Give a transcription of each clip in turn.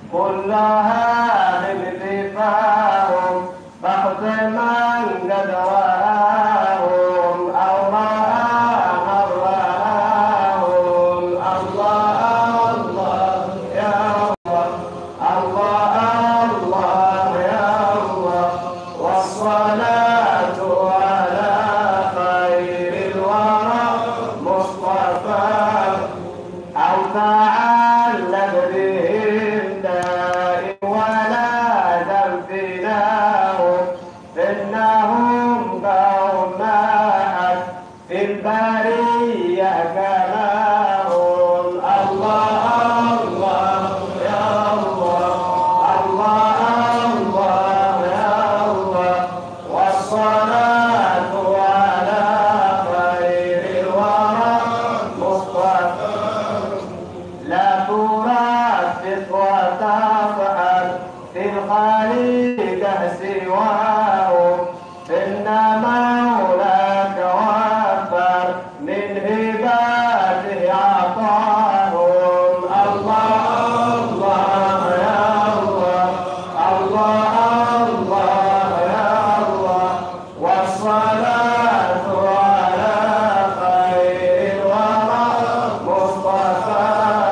كلها باتفاهم بحث من قد رآهم أو رأى من رآهم. الله الله يا الله، الله الله يا الله، والصلاة على خير الورى مصطفى أو تعلق بهم دائم ولا ذنبناهم إنهم قوم معك في البرية كماهم. الله الله يا الله، الله الله يا الله، والصلاة على خير الورى مصطفى لا ترفق وتفعل في الخليقة سواهم إن مولاك وفر من هباته عطاهم. الله الله يا الله، الله الله يا الله، والصلاة على خير الورى مصطفى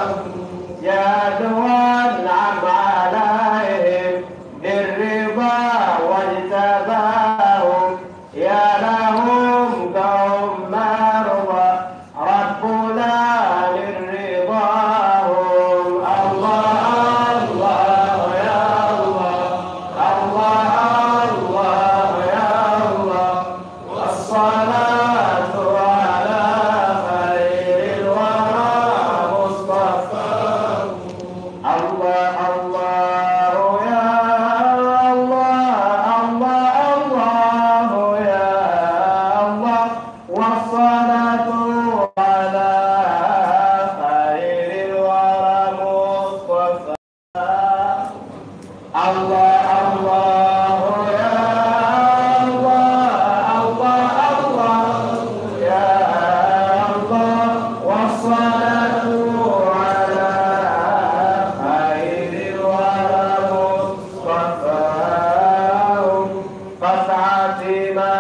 وانعم عليهم بالرضا واجتباهم يا لهم قوم مرضى ربنا لرضاهم. الله الله يا الله، الله الله يا الله، والصلاة على خير الورى مصطفى. الله الله يا الله، الله الله يا الله، والصلاة على خير الورى مصطفى. الله الله يا الله، الله الله يا الله، والصلاة على خير الورى مصطفى. فاسعى فيما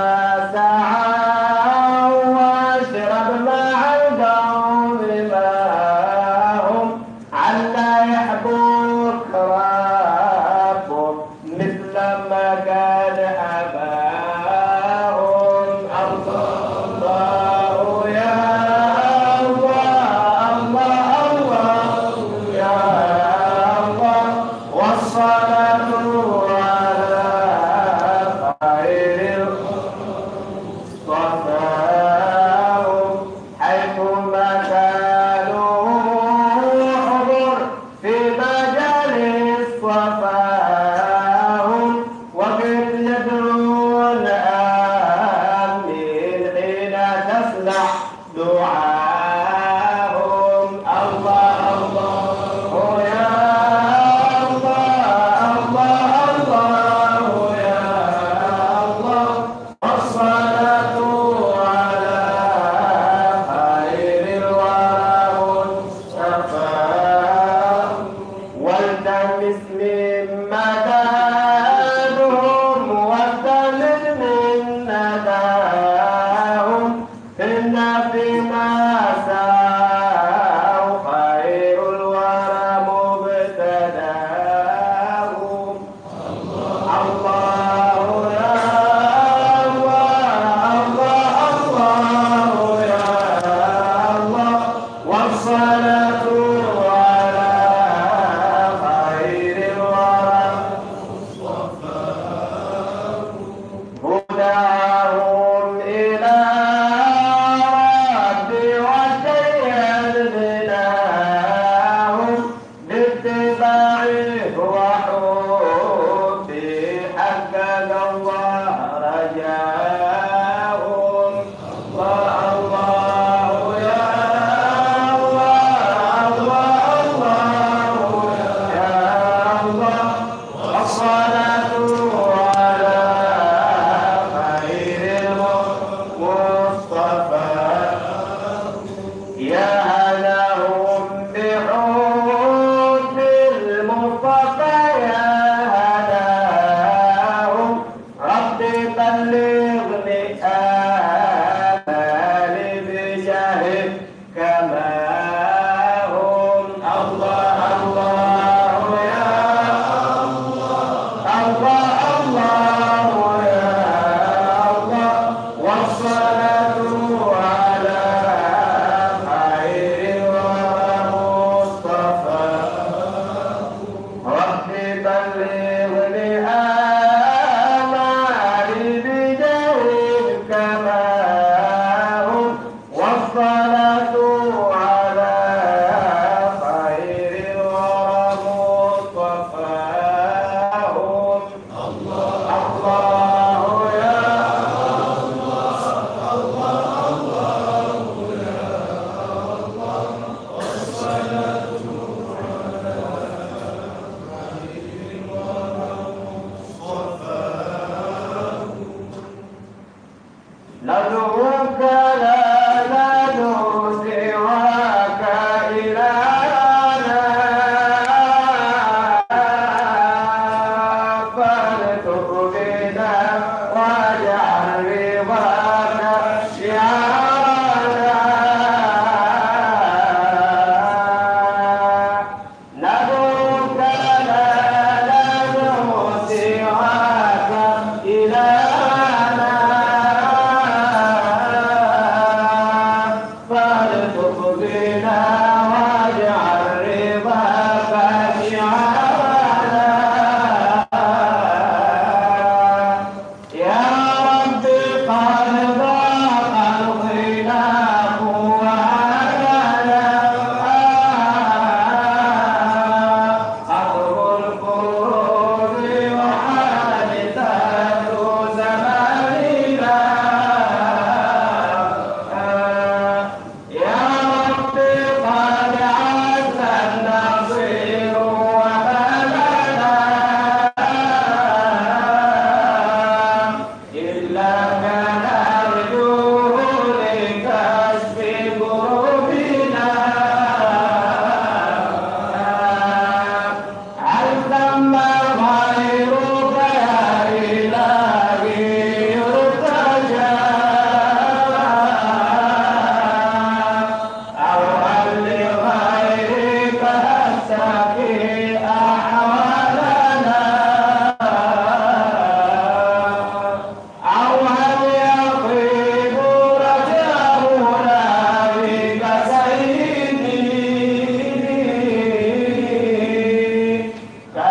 سعوا واشرب مع القوم ماهم علا يحبوك ربك مثل ما كان أباهم. الله يا الله، الله الله يا الله، والصلاة على خير الصفاهم حيثما كانوا حضر في مجالس صفاهم وقد يدعون آمين حين تسمع دعاهم. الله الله يا الله، الله الله يا الله، والصلاة على خير الورى مصطفى. والتمس من مدادهم والتمس من نداهم إن فيما سعوا خير الورى مبتداهم. الله يا الله، الله الله يا الله، والصلاة على خير الورى هداهم إلى ربي وزين بناهم باتباعه وحبي حقق الله رجاهم. الله الله يا الله، الله الله يا الله، والصلاة على خير المصطفى. يا هلاهم بحب المصطفى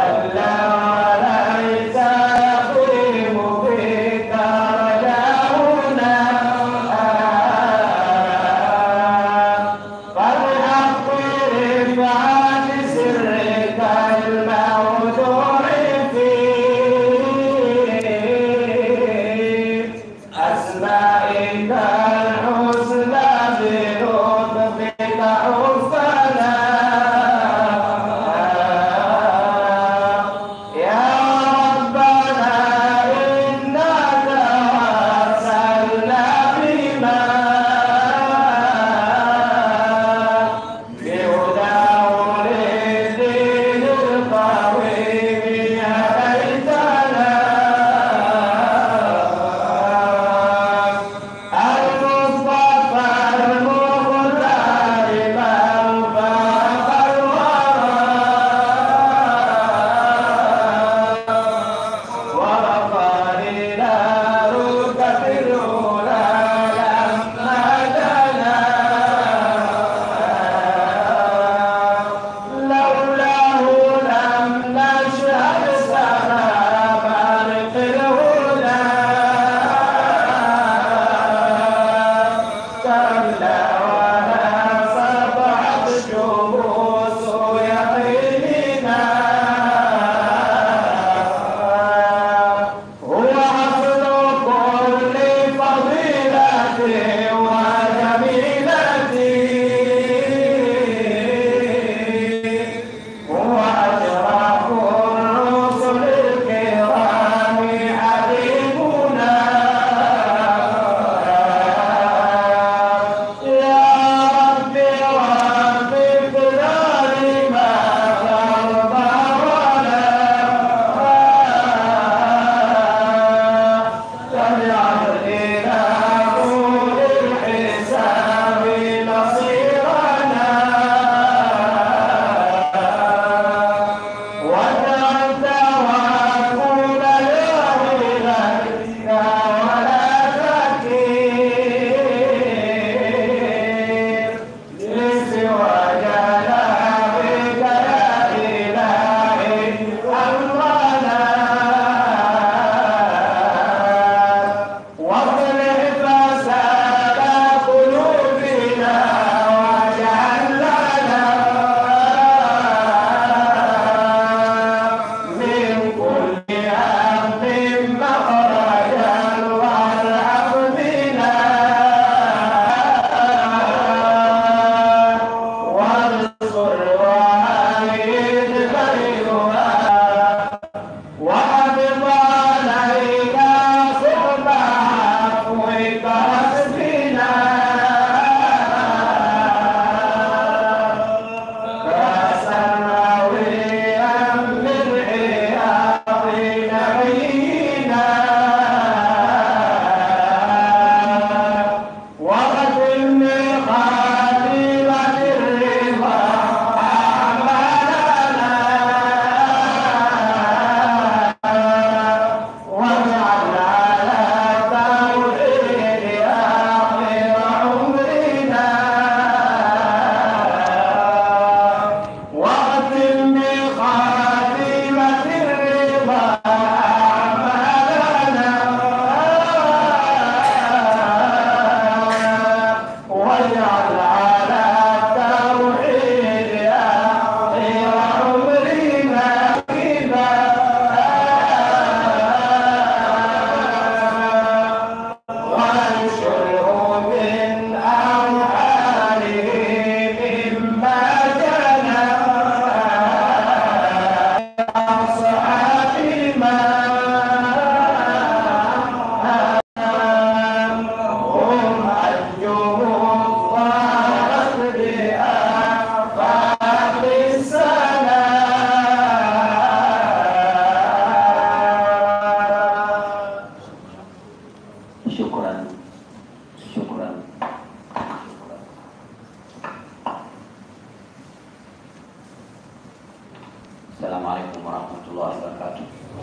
Assalamualaikum warahmatullahi wabarakatuh.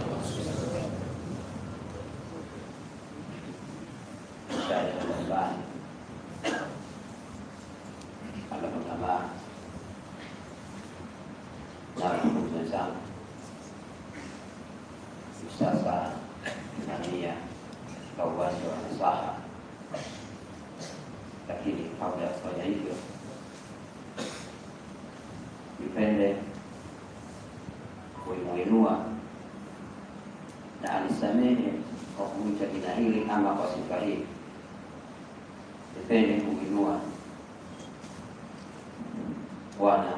Saya teman-teman, Allah pertama, Nabi Muhammad sasa tunania kwa uwanja wa nasaha, lakini kabla ya kufanya hivyo nipende kuinuinua na anisamehe kwa kuita jina hili ama kwa sifa hii. Nipende kuinua Bwana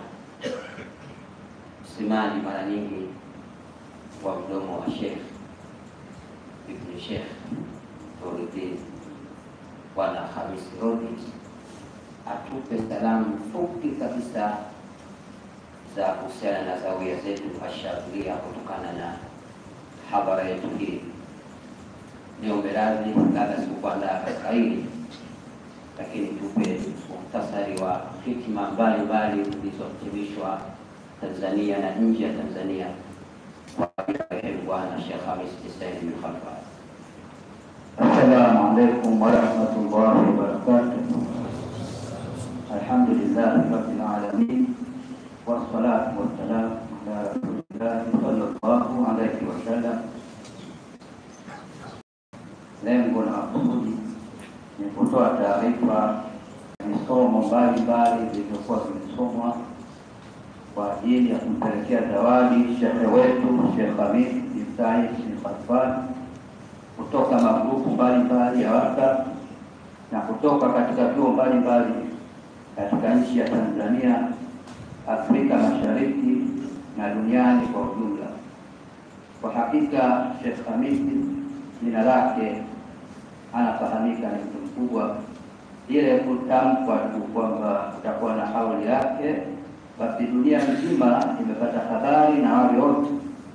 msemaji mara nyingi wa mdomo wa Sheikh Ibn Sheikh Nuruddin, Bwana Khamis Rodis, atupe salamu fupi kabisa za kuhusiana na zawia zetu Ashadhilia kutokana na habara yetu hii. Niombe radhi labda sikuandaa katika hili, lakini tupe muhtasari wa hikma mbalimbali zilizohitimishwa Tanzania na nje ya Tanzania kwa Bwana Sheikh Khamis Said bin Khalfan. Assalamu alaykum wa rahmatullahi wa barakatuh. Alhamdulillah rabbil alamin wassalatu wassalamu ala rasulillah sallallahu alayhi wa sallam. Lengo la kusudi ni kutoa taarifa misomo mbalimbali zilizokuwa zimesomwa kwa ajili ya kumpelekea zawadi shekhe wetu Sheikh Khamis Said bin Khalfan kutoka magrupu mbalimbali ya waka na kutoka katika vyuo mbalimbali katika nchi ya Tanzania, Afrika Mashariki na duniani kwa ujumla. Kwa hakika Sheikh Khamis jina lake anafahamika, ni mtu mkubwa. Ile kutamkwa tu kwamba utakuwa na hauli yake, basi dunia nzima imepata habari na wale wote,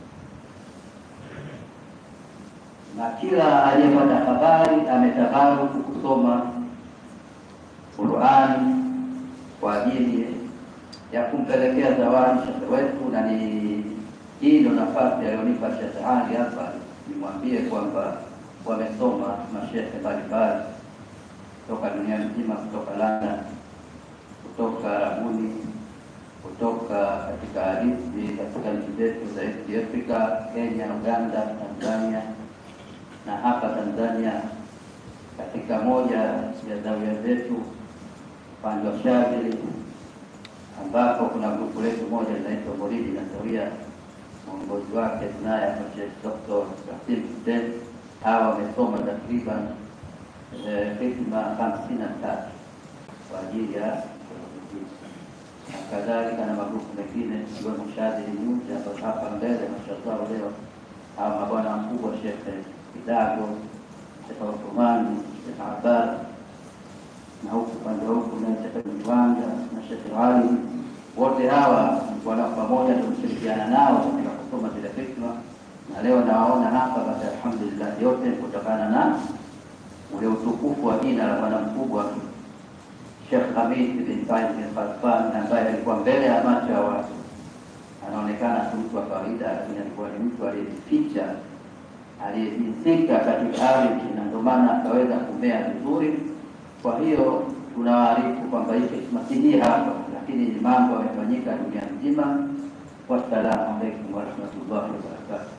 na kila aliyepata habari ametabaruku kusoma Qur'ani kwa ajili ya kumpelekea zawadi shekhe wetu. Na ni hii ndio nafasi aliyonipa Sheikh Ali hapa nimwambie kwamba wamesoma mashehe mbalimbali kutoka dunia nzima, kutoka London, kutoka Arabuni, kutoka katika hadithi katika nchi zetu za East Africa, Kenya, Uganda, Tanzania na hapa Tanzania katika moja ya zawia zetu upande wa Shadhili, ambapo kuna grupu letu moja linaitwa Maulidi na Zawia. Mwongozi wake tunaye hapa Sheikh Dr. Kasim Hussein. Hawa wamesoma takriban hikma 53 kwa ajili ya kadhalika na magrupu mengine ikiwemo Shadhili News hapa mbele mashallah. Leo hawa mabwana mkubwa Sheikh Kidago, Sheikh Uthmani, Sheikh Abbas, na huku pande huku na Sheikh Mwanga na Sheikh Ali, wote hawa wana pamoja tunashirikiana nao katika kusoma zile hikma, na leo nawaona hapa. Basi alhamdulillah, yote kutokana na ule utukufu wa jina la bwana mkubwa Sheikh Khamis bin Said bin Khalfan, ambaye alikuwa mbele ya macho ya watu anaonekana tu mtu wa kawaida, lakini alikuwa ni mtu aliyeficha, aliyejisika katika ardhi, na ndio maana akaweza kumea vizuri. Kwa hiyo tunawaarifu kwamba hii hikma si hapa, lakini ni mambo yamefanyika dunia nzima. Wassalamu alaykum wa rahmatullahi wa barakatuh.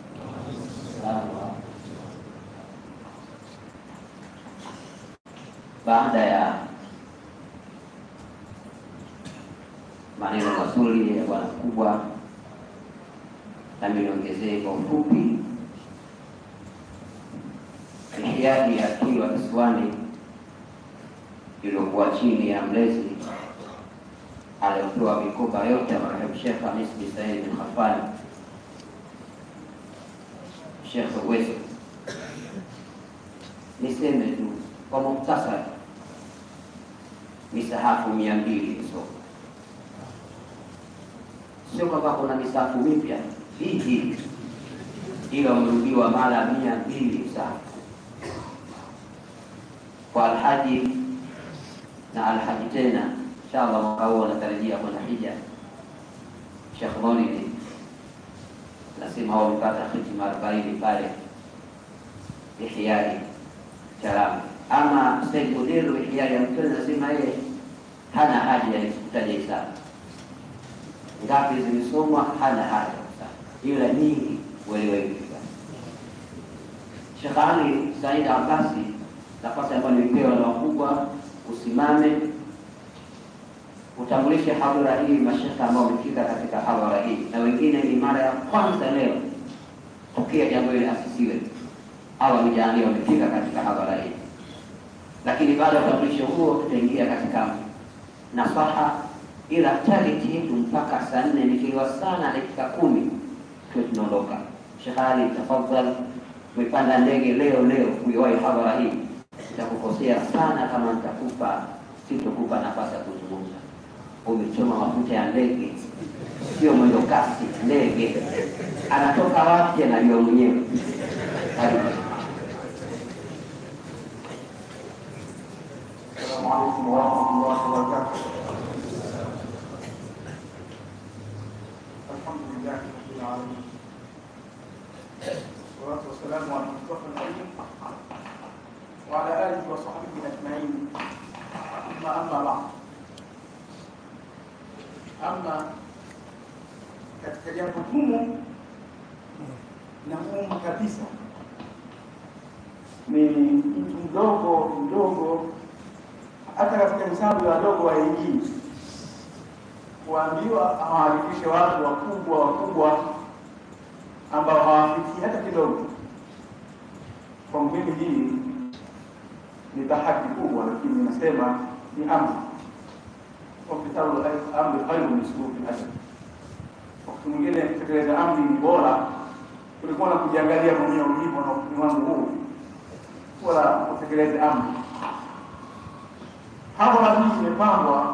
Baada ya maneno mazuri ya bwana mkubwa, nami niongezee kwa ufupi ihyadi ya Kilwa Kisiwani iliyokuwa chini ya mlezi aliyopewa mikoba yote ya marehemu Sheikh Khamis Said bin Khalfan, Sheikh Uwezo. Niseme tu kwa muhtasari, misahafu 200 so sio kwamba kuna misahafu mipya hii, ila umerudiwa mara 200 sahafu kwa alhaji na alhaji tena. Inshallah mwaka huu anatarajia kwenda hija. Sheikh Maulid nasema hao wamepata hikma 40 pale Ihyai Charamu. Ama Said Mudiru Ihyai mtu anasema yeye hana haja ya kutaja hisabu ngapi zimesomwa, hana haja sana, ila nyingi wewe. Sheikh Ali Said Abbasi, nafasi ambayo nilipewa na wakubwa, usimame utambulishe hadhara hii, mashekha ambao wamefika katika hadhara hii, na wengine ni mara ya kwanza leo tokea jambo hili asisiwe au wamejalia wamefika katika hadhara hii. Lakini baada ya utambulisho huo tutaingia katika nasaha, ila target yetu mpaka saa 4 nikiwa sana dakika 10 tuwe tunaondoka. Sheikh Ali, tafadhali, tumepanda ndege leo kuiwahi hadhara hii. Nitakukosea sana kama sitokupa nafasi ya kuzungumza. Umechoma mafuta ya ndege, sio mwendo kasi. Ndege anatoka wapi anajua mwenyewe. Assalamu alaikum warahmatullahi wabarakatuh. Alhamdulillah rabbil alamin. Wassalatu wassalamu ala Mustafa al-Karim wa ala alihi wa sahbihi ajma'in. Amma ba'd. Ama katika jambo gumu na gumu kabisa ni mtu mdogo, hata katika hesabu ya wadogo waingii, kuambiwa awaarifishe watu wakubwa ambao hawafiki hata kidogo. Kwa mimi hii ni tahadi kubwa, lakini nasema ni amri. Kitabu amri khairu min surufi hasa. Wakati mwingine kutekeleza amri ni bora kuliko na kujiangalia mwenyewe ulivyo na ukimwi wangu huu, wala kutekeleza amri. Hapo na hii imepangwa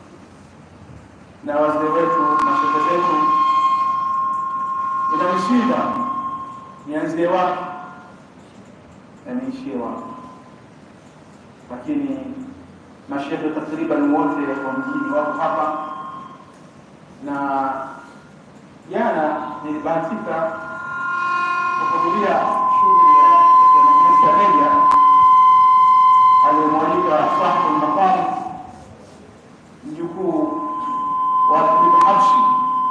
na wazee wetu na shehe zetu. Inanishida nianzie wapi na niishie wapi, lakini mashehe takriban wote wa mjini wako hapa, na jana nilibahatika kuhudhuria shughuli ya Meja aliyomwalika sahibu al-maqam mjukuu wa Ibn Habshi,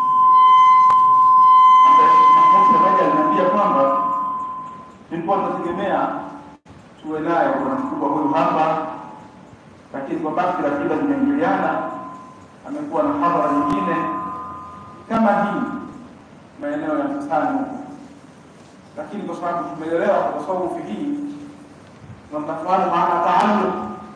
ambaye Meja aliniambia kwamba tulikuwa tunategemea tuwe naye bwana mkubwa huyu hapa, lakini kwa basi ratiba zimeingiliana, amekuwa na hadhara nyingine kama hii maeneo ya Msasani huko. Lakini kwa sababu tumeelewa kwa tasawufi hii na tunafahamu maana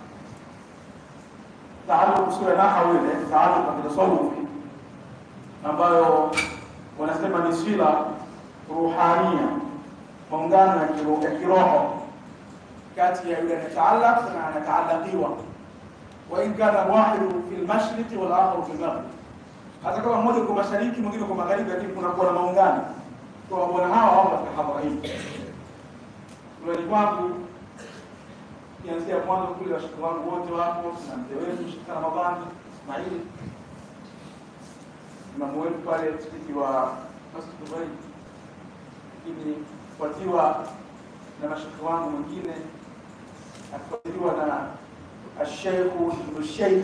taalluq sura nahawi ile taalluq kwa tasawufi ambayo wanasema ni sila ruhania, muungano ya kiroho kati ya yule anataallaq na anataallaqiwa, wa in kana wahidu fil mashriqi wal akhar fil maghrib. Hata kama mmoja kwa mashariki mwingine kwa magharibi, lakini kuna kuwa na maungano kwa bwana hawa katika hadhara hii. Kwa kwangu kianzia mwanzo kule, washiriki wangu wote wapo, na mzee wetu Sheikh Ramadhani Ismail imamu wetu pale msikiti wa Masjid Dubai, lakini kufuatiwa na mashiriki wangu mwingine, akifuatiwa na الشيخ ابن الشيخ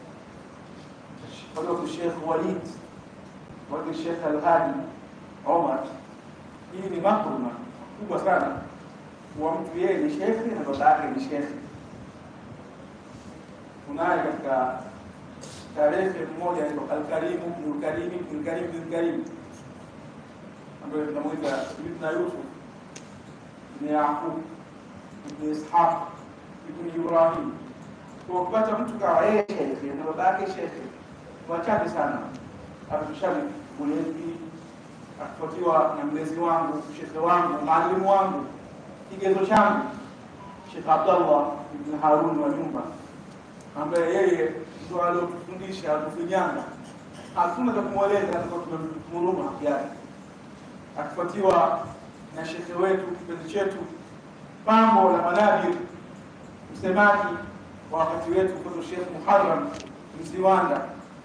فضيلة الشيخ وليد وابن الشيخ الغالي عمر. Hii ni makruma kubwa sana kwa mtu yeye ni shekhi na baba yake ni shekhi. Kunaye katika tarehe mmoja anaitwa Al-Karim ibn Karim ambaye tunamuita Ibn Yusuf ibn Yaqub ibn Ishaq ibn Ibrahim. Kwa kupata mtu kama yeye shekhi na baba yake shekhi wachache sana. Atushabi kulezi akifuatiwa na mlezi wangu, shekhi wangu, mwalimu wangu, kigezo changu Sheikh Abdullah ibn Harun wa Nyumba, ambaye yeye ndio aliyofundisha kufinyanga, hakuna cha kumweleza hata tumemhuruma haki yake. Akifuatiwa na shekhi wetu kipenzi chetu Pambo la Manabir, msemaji wa wakati wetu kwa Sheikh Muharram Mziwanda,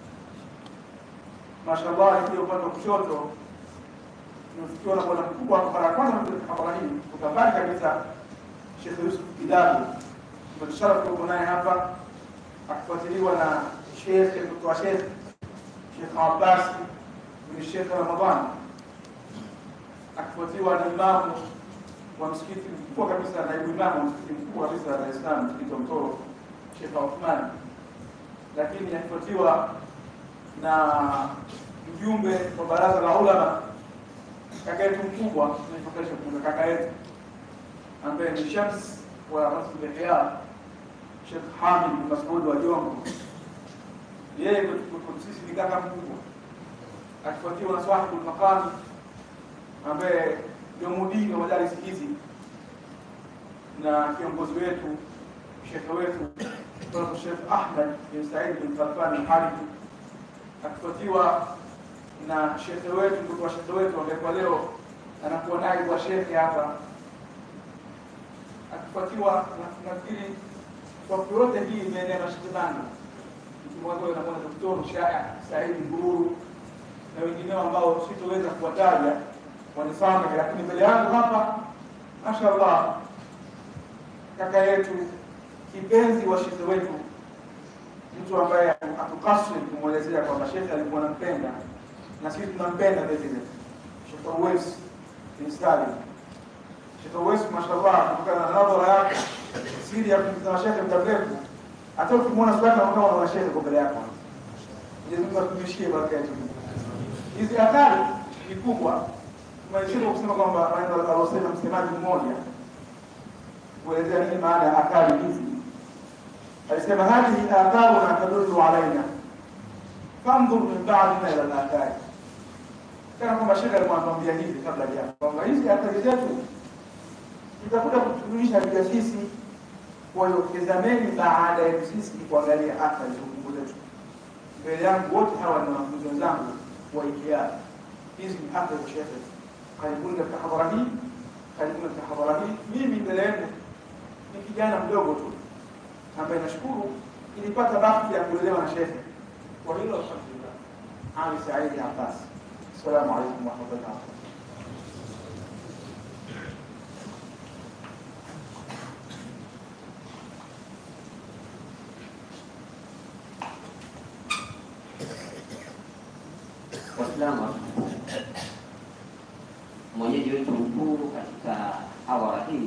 mashallah. Hiyo upande wa kushoto tunafikiwa na bwana mkubwa kwa mara ya kwanza katika habari hii kutabari kabisa, Sheikh Yusuf Kidago, tunasharafu kuwa naye hapa, akifuatiliwa na Sheikh Dr. Sheikh Abbas bin Sheikh Ramadhan, akifuatiliwa na Imamu wa msikiti mkubwa kabisa, naibu imamu wa msikiti mkubwa kabisa wa Dar es Salaam, msikiti wa Mtoro, Sheikh Othman, lakini akifuatiwa na mjumbe wa baraza la ulama, kaka yetu mkubwa, tunapokesha kaka yetu ambaye ni Shams wa Masjid al-Ihya, Sheikh Hamid bin Mas'ud wa Jongo. Yeye kwa sisi ni kaka mkubwa, akifuatiwa na Swahibul Maqami ambaye ndio mudiri wa madarisi hizi, na kiongozi wetu shekhe wetu Sheikh Ahmed bin Said bin Khalfan al-Harithi, akifuatiwa na shekhe wetu, mtoto wa shekhe wetu ambaye kwa leo anakuwa naibu wa shekhe hapa, akifuatiwa nafikiri kwa yote hii imeenea mashikamano, mmoja na mmoja Dr. Shaya Said Ngururu na wengineo ambao sitoweza kuwataja wanisamehe, lakini mbele yangu hapa mashaallah kaka yetu kipenzi wa shekhe wetu, mtu ambaye atukasri kumwelezea kwamba shekhe alikuwa anampenda na sisi tunampenda vile vile, Sheikh Uwais bin Salim. Sheikh Uwais mashaallah, kutokana na nadhara yake siri ya kumtazama shekhe muda mrefu, hata ukimwona swali unaona una shekhe kwa mbele yako. Mwenyezi Mungu atumishie baraka yake. Hizi athari ni kubwa. Tunajaribu kusema kwamba maneno aliyosema msemaji mmoja kuelezea nini maana ya athari hizi. Alisema hadhihi atharuna tadullu alaina fanzur min ba'dina ila al-athari. Kana kwamba shekhe alikuwa anatuambia hivi kabla ya kwamba hizi athari zetu tutakuja kutujulisha vile sisi, kwa hiyo tazameni baada ya sisi kuangalia athari za Mungu wetu. Mbele yangu wote hawa ni wanafunzi wenzangu wa IKEA. Hizi ni athari za shekhe. Karibuni katika hadhara hii, karibuni katika hadhara hii. Mimi mbele yenu ni kijana mdogo tu ambaye nashukuru nilipata bahati ya kulelewa na shekhe. Kwa hilo alhamdulillah. Ali Said Abbas. Assalamu alaykum wa rahmatullahi. Waislamu, mwenyeji wetu mkuu katika awara hii,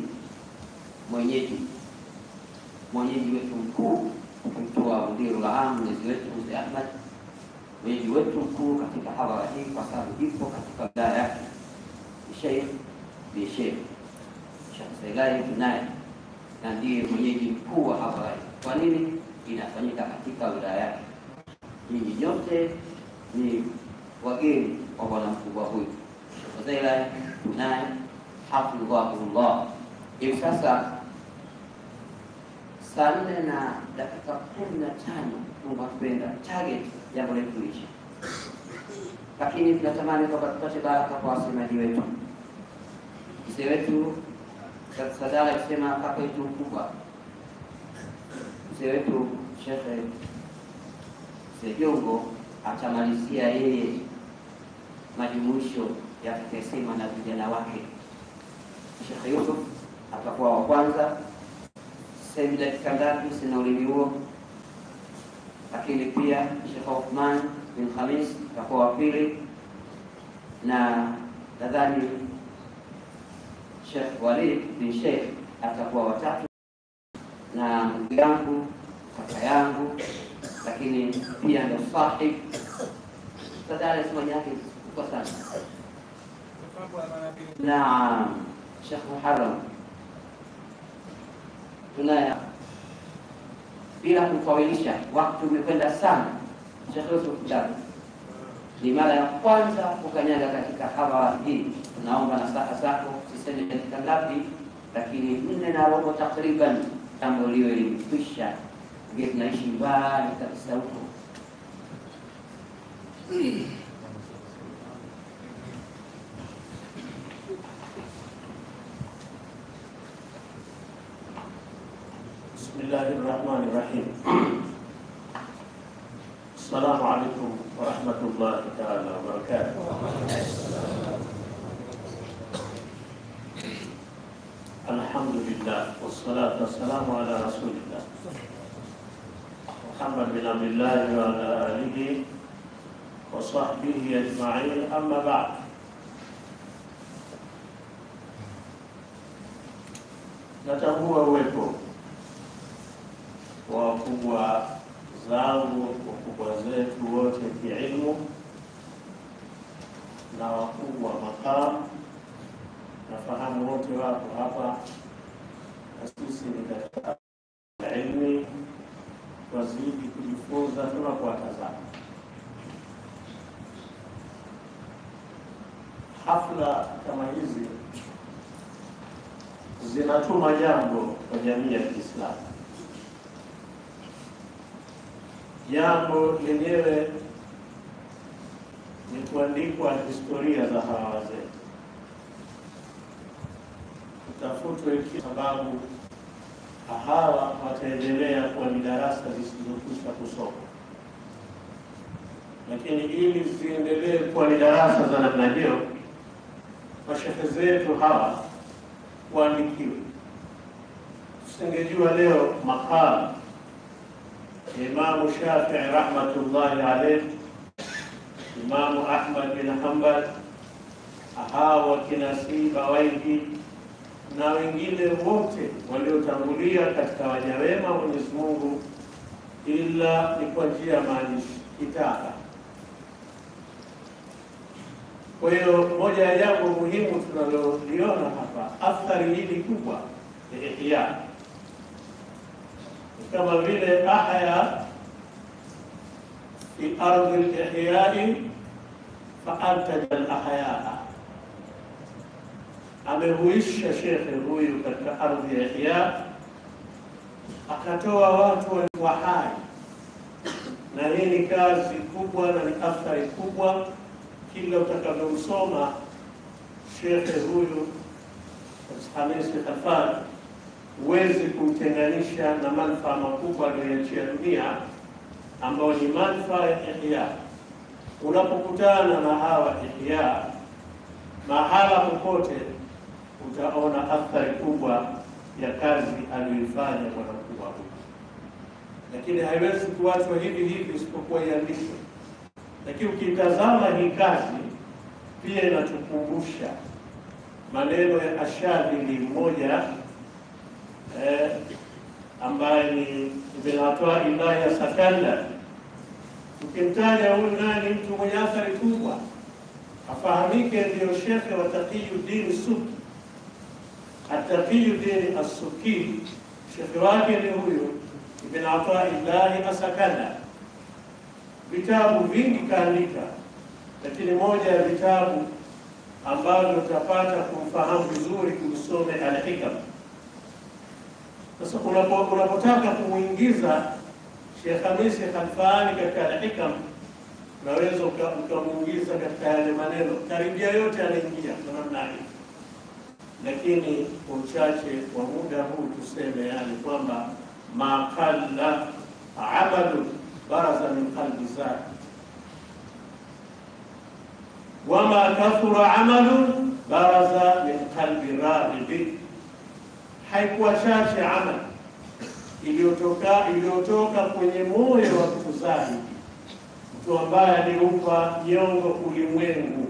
mwenyeji wetu mkuu mtoa Mudirul Aam, mwenyeji wetu Mzee Ahmad, mwenyeji wetu mkuu katika awara hii kwa sababu ipo katika wilaya yake, Sheikh Sheikh Sailai naye na ndiye mwenyeji mkuu wa awara hii. Kwa nini inafanyika katika wilaya yake? Ninyi nyote ni wageni wa bwana mkubwa huyu Sailai naye hafidhahullah. Hivi sasa saa 4 na dakika 15 tunapenda target jambo letu lishi, lakini tunatamani kwamba tupate baraka kwa wasemaji wetu. Mzee wetu Sadala akisema kaka yetu mkubwa, mzee wetu Sheikh Sejongo atamalizia yeye majumuisho ya kukesema na vijana wake. Sheikh Yusuf atakuwa wa kwanza, sasa dakika ngapi sina ulimi huo, lakini pia Sheikh Othman bin Khamis atakuwa wa pili, na nadhani Sheikh Walid bin Sheikh atakuwa wa tatu, na ndugu yangu kaka yangu, lakini pia ndo sahib Sadala ismaji yake kwa sana. Naam, Sheikh Muharram tunaya bila kufawilisha, wakati umekwenda sana. Sheikh Yusuf Dabi ni mara ya kwanza kukanyaga katika hadhara hii. Tunaomba nasaha zako, sisemi dakika ngapi, lakini 4 na robo takriban jambo liwe limekwisha. Ndio tunaishi mbali kabisa huko. Bismillahirrahmanirrahim. Assalamu alaikum warahmatullahi ta'ala wabarakatuh. Alhamdulillah wassalatu wassalamu ala rasulillah Muhammad bin Abdullah wa ala alihi wa sahbihi ajma'in, amma ba'd. natambua uwepo wa wakubwa zangu, wakubwa zetu wote kiilmu na wakubwa makamu. Nafahamu wote wapo hapa, na sisi ni katika ilmu wazidi kujifunza tunapowatazama. Hafla kama hizi zinatuma jambo kwa jamii ya Kiislamu. Jambo lenyewe ni kuandikwa historia za hawa wazee, utafutwe sababu hawa wataendelea kuwa ni darasa zisizokwisha kusoma, lakini ili ziendelee kuwa ni darasa za namna hiyo, mashehe zetu hawa waandikiwe. Tusingejua leo maqam Imamu Shafi'i rahmatullahi alayhi, Imamu Ahmad bin Hanbal, hawa kina Sibawaidi na wengine wote waliotangulia katika waja wema Mwenyezi Mungu, ila ni kwa njia ya maandishi kitaba. Kwa hiyo moja ya jambo muhimu tunaloliona hapa, athari hili kubwa ni ihya, kama vile ahya fi ardhi al-ihyai fa antaja al-ahyaa. Amehuisha shekhe huyu katika ardhi ya ihya, akatoa watu wa hai, na hii ni kazi kubwa na ni athari kubwa. Kila utakavyomsoma shekhe huyu Hamisi Khalfan, huwezi kumtenganisha na manufaa makubwa aliyoachia dunia, ambao ni manufaa ya ihya. Unapokutana na hawa ihya mahala popote, utaona athari kubwa ya kazi aliyoifanya bwana mkubwa huyu, lakini haiwezi kuachwa hivi hivi isipokuwa iandikwe. Lakini ukitazama hii kazi pia inatukumbusha maneno ya Ashadili mmoja ambaye ni Ibn Athaillah ya Sakanda. Ukimtaja huyu nani, mtu mwenye athari kubwa, afahamike ndio shekhe wa Taqiyuddin Suki. At-Taqiyuddin As-Suki, shekhe wake ni huyu Ibn Athaillah Asakanda. Vitabu vingi kaandika, lakini moja ya vitabu ambavyo utapata kumfahamu vizuri kusome Al-Hikam. Sasa unapotaka kumuingiza Sheikh Hamisi Khalfani katika Al-Hikam, unaweza ukamuingiza katika yale maneno karibia yote anaingia kwa namna hii, lakini kwa uchache wa muda huu tuseme yani kwamba maqalla amalu baraza min qalbi zati wama kathura amalu baraza min qalbi raghib. Haikuwa chache amali iliyotoka kwenye moyo wa mtu zahidi, mtu ambaye aliupa nyongo ulimwengu,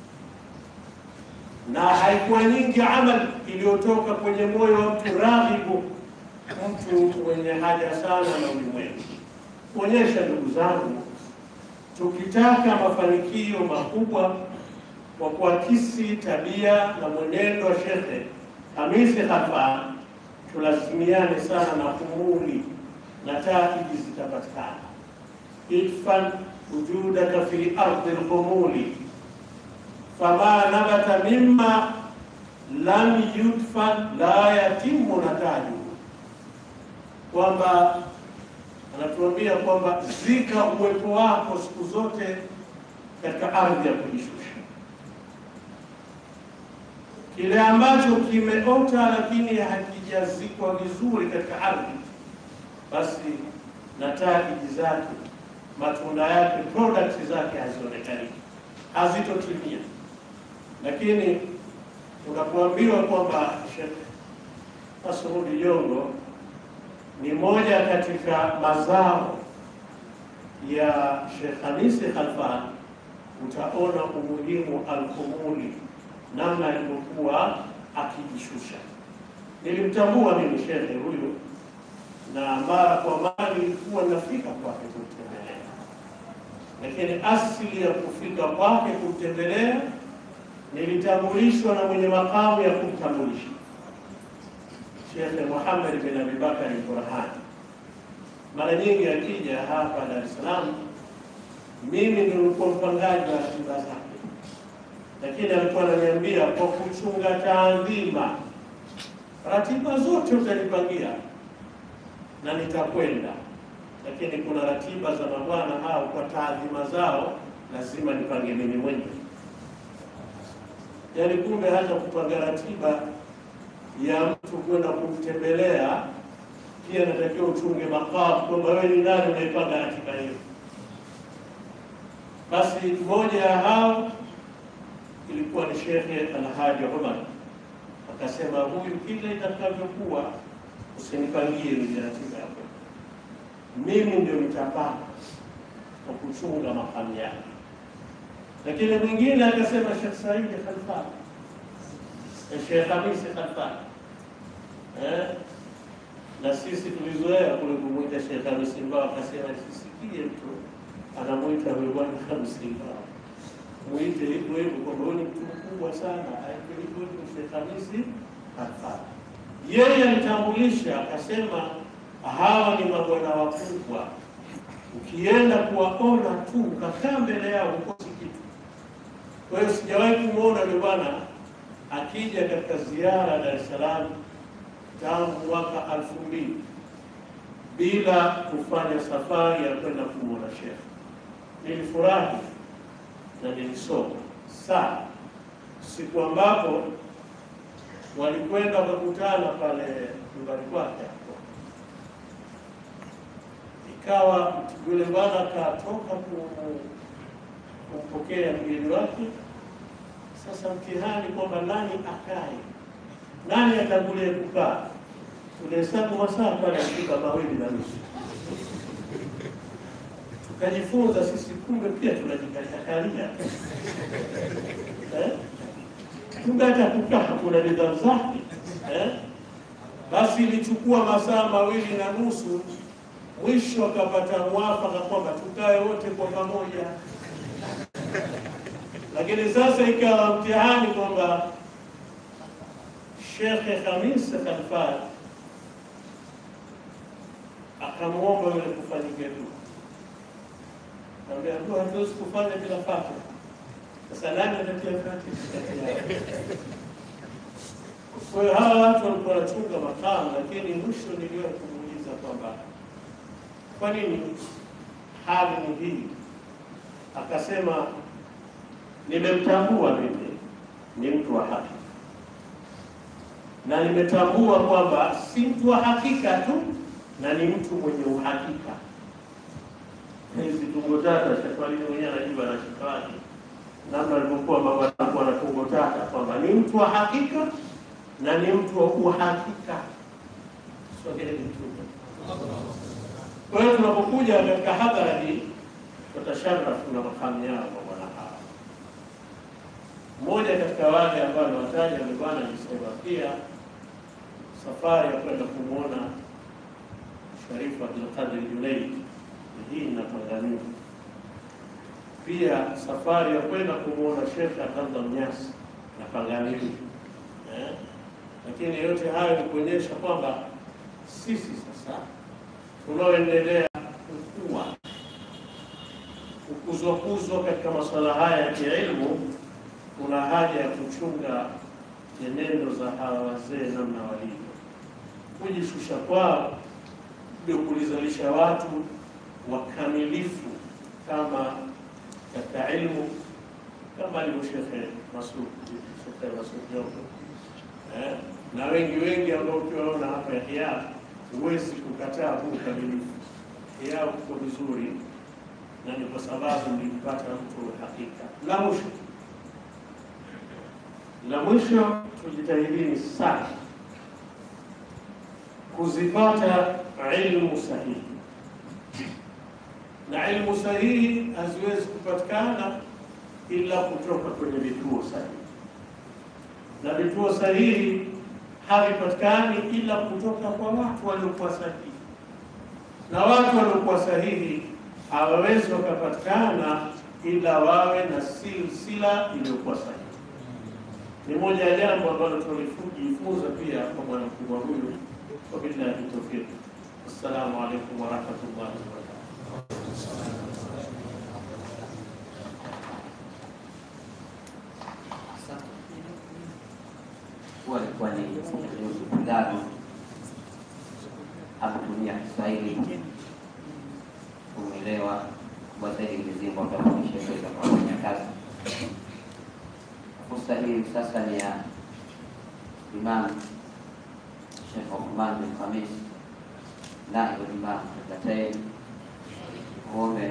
na haikuwa nyingi amali iliyotoka kwenye moyo wa mtu raghibu, mtu mwenye haja sana na ulimwengu. Kuonyesha ndugu zangu, tukitaka mafanikio makubwa kwa kuakisi tabia na mwenendo wa Sheikh Hamisi Khalfan, tulazimiane sana na humuli na taiji zitapatikana. Idfan wujudaka fi ardi al-humuli fama nabata mimma lam yudfan la yatimu nataju. Kwamba anatuambia kwamba zika uwepo wako siku zote katika ardhi ya kujishusha. Kile ambacho kimeota lakini hakijazikwa vizuri katika ardhi, basi natija zake, matunda yake, products zake hazionekani, hazitotimia. Lakini unapoambiwa kwamba Sheikh Masudi Jongo ni moja katika mazao ya Sheikh Hamisi Khalfan, utaona umuhimu al-humuli, namna alivyokuwa akijishusha. Nilimtambua mimi shekhe huyu, na mara kwa mara nilikuwa nafika kwake kumtembelea, lakini asili ya kufika kwake kumtembelea nilitambulishwa na mwenye makamu ya kumtambulisha, Sheikh Muhammad bin Abi Bakar al-Burhani. Mara nyingi akija hapa Dar es Salaam, mimi nilikuwa mpangaji wa ratiba zake, lakini alikuwa ananiambia kwa kuchunga taadhima, ratiba zote utanipangia na nitakwenda, lakini kuna ratiba za mabwana hao kwa taadhima zao lazima nipange mimi mwenyewe. Yaani kumbe hata kupanga ratiba ya mtu kwenda kumtembelea pia natakiwa uchunge makamu kwamba wewe ni nani unaipanga ratiba hiyo. Basi mmoja ya hao ilikuwa ni Sheikh Alhaji Umar, akasema huyu kila itakavyokuwa usinipangie ile ratiba yako, mimi ndio nitapanga kwa kuchunga makamu yake. Lakini mwingine akasema Sheikh Said Khalfani, Sheikh Hamis Khalfani, na sisi tulizoea kule kumuita Sheikh Hamis Mbao, akasema sisikie mtu anamuita huyo bwana Hamis Mbao, muite hivyo hivyo kwamba huyu ni mtu mkubwa sana, hivyo ni Sheikh Hamis Khalfani. Yeye alitambulisha akasema hawa ni mabwana wakubwa, ukienda kuwaona tu ukakaa mbele yao ukosi kitu. Kwa hiyo sijawahi kumuona yule bwana akija katika ziara Dar es Salaam tangu mwaka 2000 bila kufanya safari ya kwenda kumuona Sheikh. Nilifurahi na nilisoma sana siku ambapo walikwenda wakakutana pale nyumbani kwake. Ikawa yule bwana akatoka kumpokea mgeni wake. Sasa mtihani kwamba nani akae, nani atangulie kukaa. Tulihesabu masaa pale dakika 2:30. Tukajifunza sisi kumbe pia tunajikalia. Kumbe hata kukaa kuna nidhamu zake. Basi ilichukua masaa 2:30, mwisho akapata mwafaka kwamba tukae wote kwa pamoja. Lakini sasa ikawa mtihani kwamba Sheikh Hamis Khalfani akamwomba yule kufanyike tu. Naambia ndio hatuwezi kufanya bila Fatiha. Sasa nani atatia Fatiha? Kwa hiyo hawa watu walikuwa wanachunga makamu, lakini mwisho niliwahi kumuuliza kwamba kwa nini hali ni hii? Akasema nimemtambua mimi ni mtu wa haki, na nimetambua kwamba si mtu wa hakika tu, na ni mtu mwenye uhakika. Hizi tungo tata Shafali mwenyewe anajua na Shafali namna alivyokuwa baba alikuwa na tungo tata kwamba ni mtu wa hakika na ni mtu wa uhakika. Sio kile kitu. Kwa hiyo tunapokuja katika hadhara hii tutasharafu na makamu yao kwa bwana hawa. Mmoja katika wale ambao niwataja ni bwana alisema pia safari ya kwenda kumuona Sharifu Abdul Qadir Junaid hii inapangania. Pia safari ya kwenda kumuona Sheikh Abdullah Mnyasi inapangania. Lakini yote hayo ni kuonyesha kwamba sisi sasa tunaoendelea kukuzwa katika masuala haya ya kielimu, kuna haja ya kuchunga nyenendo za hawa wazee namna walivyo. Kujishusha kwao ndio kulizalisha watu wakamilifu kama katika elimu, kama alivyo Sheikh Masud Jongo. Na wengi ambao ukiwaona hapa Yahya huwezi kukataa huu ukamilifu. Yahya uko vizuri, na ni kwa sababu nilipata mtu hakika. La mwisho tujitahidini sana kuzipata ilmu sahihi, na ilmu sahihi haziwezi kupatikana ila kutoka kwenye vituo sahihi, na vituo sahihi havipatikani ila kutoka kwa watu waliokuwa sahihi, na watu waliokuwa sahihi hawawezi wakapatikana ila wawe na silsila iliyokuwa sahihi. Ni moja ya jambo ambalo tulijifunza pia kwa bwana mkubwa huyu. Kwa billahi tawfiq. Assalamu alaykum wa rahmatullahi wa barakatuh. Walikuwa ni Pilato akutumia Kiswahili kuelewa kwa zaidi mzima kwa kushiriki kwa kufanya kazi. Fursa hii sasa ni ya Imam Sheikh Othman bin Khamis naibu Imam Latain Muhammad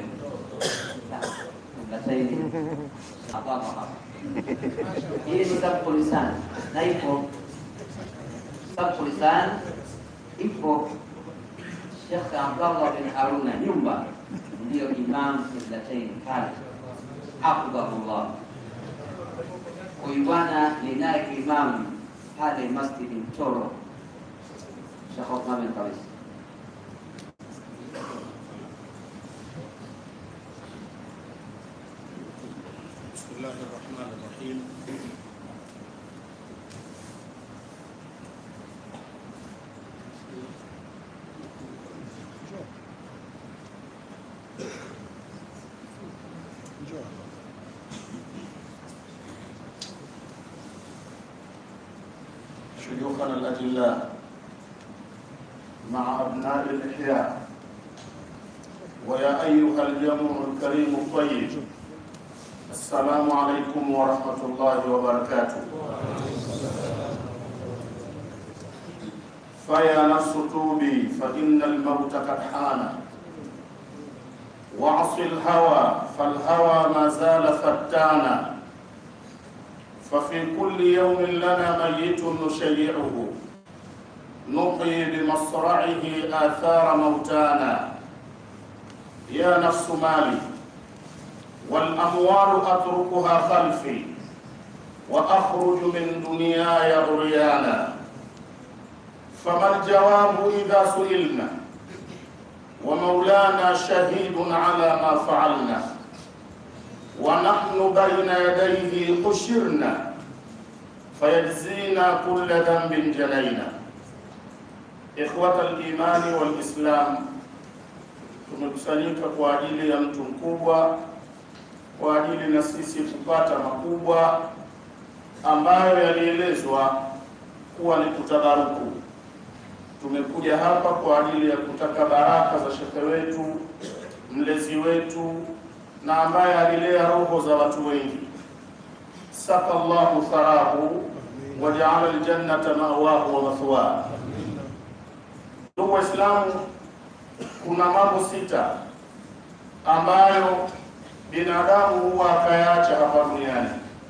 Latain hapa. Hii ni sababu lisan na ipo sababu lisan ipo Sheikh Abdullah bin Haruna nyumba ndio Imam Latain pale hafidhahullah. Huyu bwana ni naye imam pale Masjid Mtoro Sheikh Othman bin Khamis. Bismillahir Rahmanir Rahim. شيوخنا الأجلاء مع أبناء الإحياء ويا أيها الجمع الكريم الطيب، السلام عليكم ورحمة الله وبركاته. فيا نفس توبي فإن الموت قد حان، وعص الهوى فالهوى ما زال فتانا، ففي كل يوم لنا ميت نشيعه، نحيي بمصرعه آثار موتانا. يا نفس مالي والأموال أتركها خلفي، وأخرج من دنياي عريانا، فما الجواب إذا سئلنا ومولانا شهيد على ما فعلنا، ونحن بين يديه حشرنا فيجزينا كل ذنب جنينا. إخوة الإيمان والإسلام، tumekusanyika kwa ajili ya mtu mkubwa, kwa ajili na sisi kupata makubwa ambayo yalielezwa kuwa ni kutabaruku. Tumekuja hapa kwa ajili ya kutaka baraka za shekhe wetu, mlezi wetu, na ambaye alilea roho za watu wengi. Sakallahu tharahu wa ja'ala aljannata ma'wahu wa mathwahu. Ndugu Waislamu, kuna mambo 6 ambayo binadamu huwa akayaacha hapa duniani.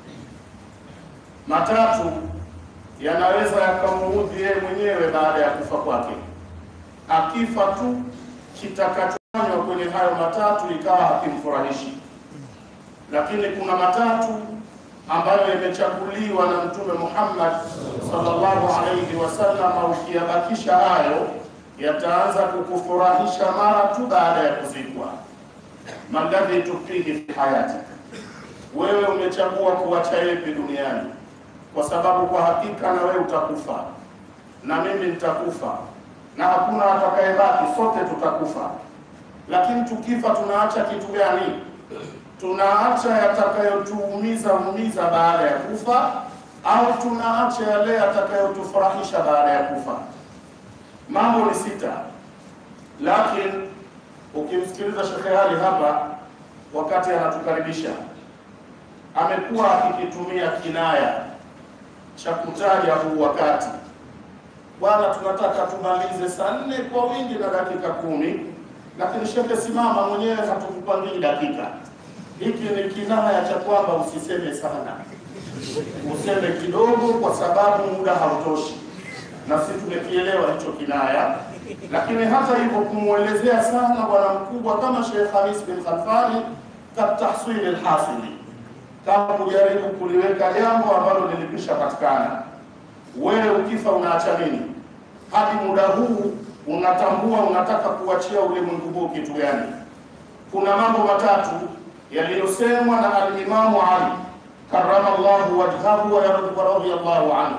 3 yanaweza yakamuudhi yeye mwenyewe baada ya kufa kwake. Akifa tu, kitakachofanywa kwenye hayo 3 ikawa hakimfurahishi. Lakini kuna 3 ambayo yamechaguliwa na Mtume Muhammad sallallahu alayhi wasallam, ukiyabakisha hayo yataanza kukufurahisha mara tu baada ya kuzikwa. Magadhi tukihi fi hayatika, wewe umechagua kuacha yepi duniani? Kwa sababu kwa hakika na wewe utakufa na mimi nitakufa na hakuna atakayebaki, sote tutakufa. Lakini tukifa tunaacha kitu gani? Tunaacha yatakayotuumiza baada ya kufa, au tunaacha yale yatakayotufurahisha baada ya kufa? Mambo ni 6. Lakini ukimsikiliza Sheikh Ali hapa wakati anatukaribisha, amekuwa akikitumia kinaya cha kutaja huu wakati. Bwana, tunataka tumalize saa 4 kwa wingi na dakika 10, lakini Sheikh simama mwenyewe, hatukupangii dakika. Hiki ni kinaya cha kwamba usiseme sana, useme kidogo kwa sababu muda hautoshi, na sisi tumekielewa hicho kinaya. Lakini hata hivyo kumuelezea sana bwana mkubwa kama Sheikh Khamis bin Khalfani katahsil alhasili, kama kujaribu kuliweka jambo ambalo lilikwisha patikana. wewe ukifa unaacha nini? Hadi muda huu unatambua unataka kuachia ulimwengu huu kitu gani? Kuna mambo matatu yaliyosemwa na al-Imamu Ali karramallahu wajhahu wa radiyallahu anhu.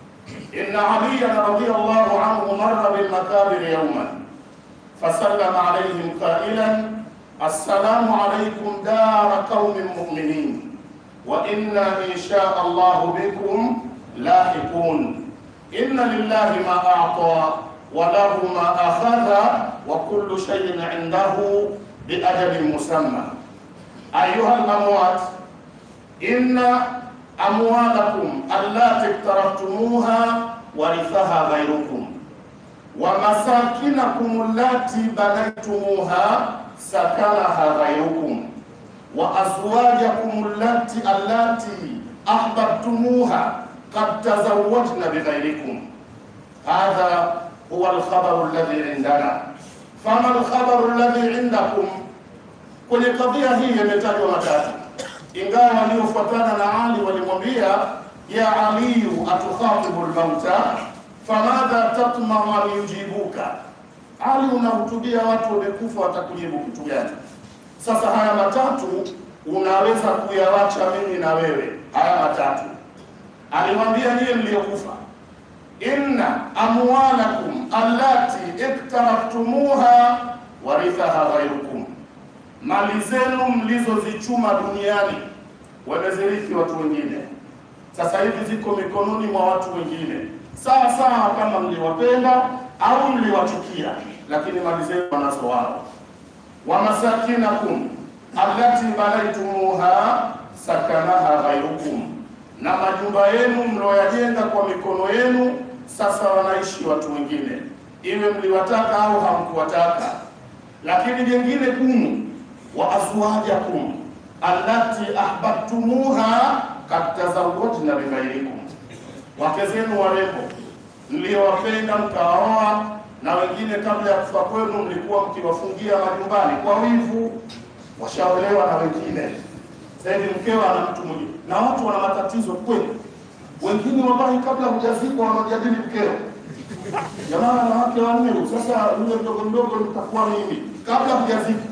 Inna Aliyan radiyallahu anhu marra bil makabir yawman fasallama alayhim qailan assalamu alaykum dar qaumin mu'minin wa inna insha Allah bikum lahiqun. Inna lillahi ma a'ta wa lahu ma akhadha wa kullu shay'in 'indahu bi ajalin musamma. Ayuha al-amwat, inna amwalakum allati iqtaraftumuha warithaha ghayrukum wa masakinakum allati banaytumuha sakanaha ghayrukum wa azwajakum allati ahbabtumuha qad tazawwajna bighayrikum. Hadha huwa al-khabaru alladhi indana. Fama al-khabaru alladhi indakum? Kwenye kadhia hii imetajwa matatu, ingawa waliofuatana na Ali walimwambia, ya Aliyu atukhatibu al-mauta famadha tatma'u an yujibuka. Ali, unahutubia watu wamekufa, watakujibu kitu gani? Sasa haya matatu unaweza kuyawacha mimi na wewe. Haya matatu alimwambia nyie mliokufa, inna amwalakum allati iktaraftumuha warithaha ghayrukum, mali zenu mlizozichuma duniani wamezirithi watu wengine. Sasa hivi ziko mikononi mwa watu wengine, sawa sawa kama mliwapenda au mliwachukia, lakini mali zenu wanazo wao. Wa masakinakum allati banaitumuha sakanaha ghayrukum, na majumba yenu mlioyajenga kwa mikono yenu sasa wanaishi watu wengine, iwe mliwataka au hamkuwataka. Lakini jingine gumu, wa azwajakum allati ahbabtumuha kad tazawwajna bighayrikum, wake zenu warembo mliowapenda mkaoa, na wengine kabla ya kufa kwenu mlikuwa mkiwafungia majumbani kwa wivu, washaolewa na wengine. Sasa hivi mkeo ana mtu mwingine, na watu wana matatizo kweli. Wengine wallahi kabla hujazikwa wanajadili mkeo, jamaa na wake wanne, sasa yule mdogo mdogo nitakuwa mimi kabla hujazikwa.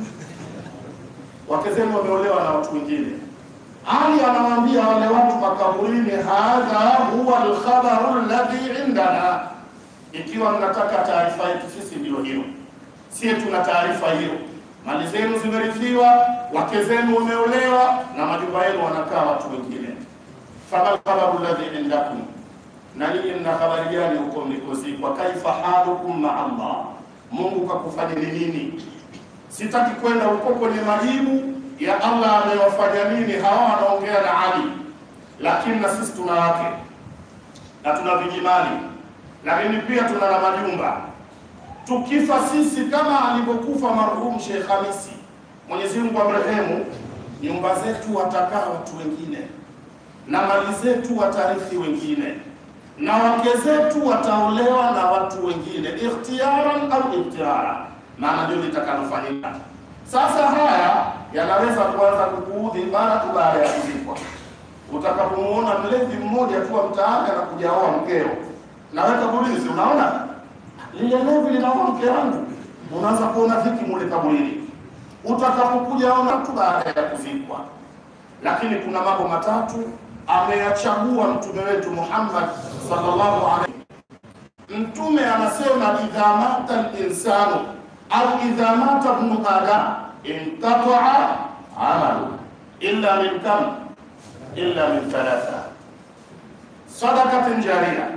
Wake zenu wameolewa na watu wengine. Ali anawaambia wale watu makaburini, hadha huwa al-khabaru alladhi indana. Ikiwa mnataka taarifa yetu sisi ndio hiyo, sisi tuna taarifa hiyo. Mali zenu zimerithiwa, wake zenu wameolewa, na majumba yenu wanakaa watu wengine. Fama al-khabaru alladhi indakum, na ninyi mna habari gani huko mlikozikwa? Kaifa halukum ma Allah, Mungu kakufanyeni nini? Sitaki kwenda huko kwenye majibu ya Allah amewafanya nini. Hawa wanaongea na Ali, lakini na sisi tuna wake na tuna vijimali, lakini pia tuna na majumba. Tukifa sisi kama alivyokufa marhum Sheikh Hamisi, Mwenyezi Mungu amrehemu, nyumba zetu watakaa watu wengine, na mali zetu watarithi wengine, na wake zetu wataolewa na watu wengine, ikhtiyaran au ibtihara, maana ndio litakalofanyika. Sasa haya yanaweza kuanza kukuudhi mara tu baada ya kuzikwa. Utakapomuona mlevi mmoja tu mtaani anakuja oa mkeo, na wewe kaburini, si unaona lile levi linaoa mke wangu, unaanza kuona dhiki mule kaburini. Utakapokuja ona tu baada ya kuzikwa. Lakini kuna mambo matatu ameyachagua mtume wetu Muhammad sallallahu alaihi. Mtume anasema, idha mata al-insanu au idha mata ibn adam inqata'a amalu illa min kam, illa min thalatha: sadaqatin jariyah,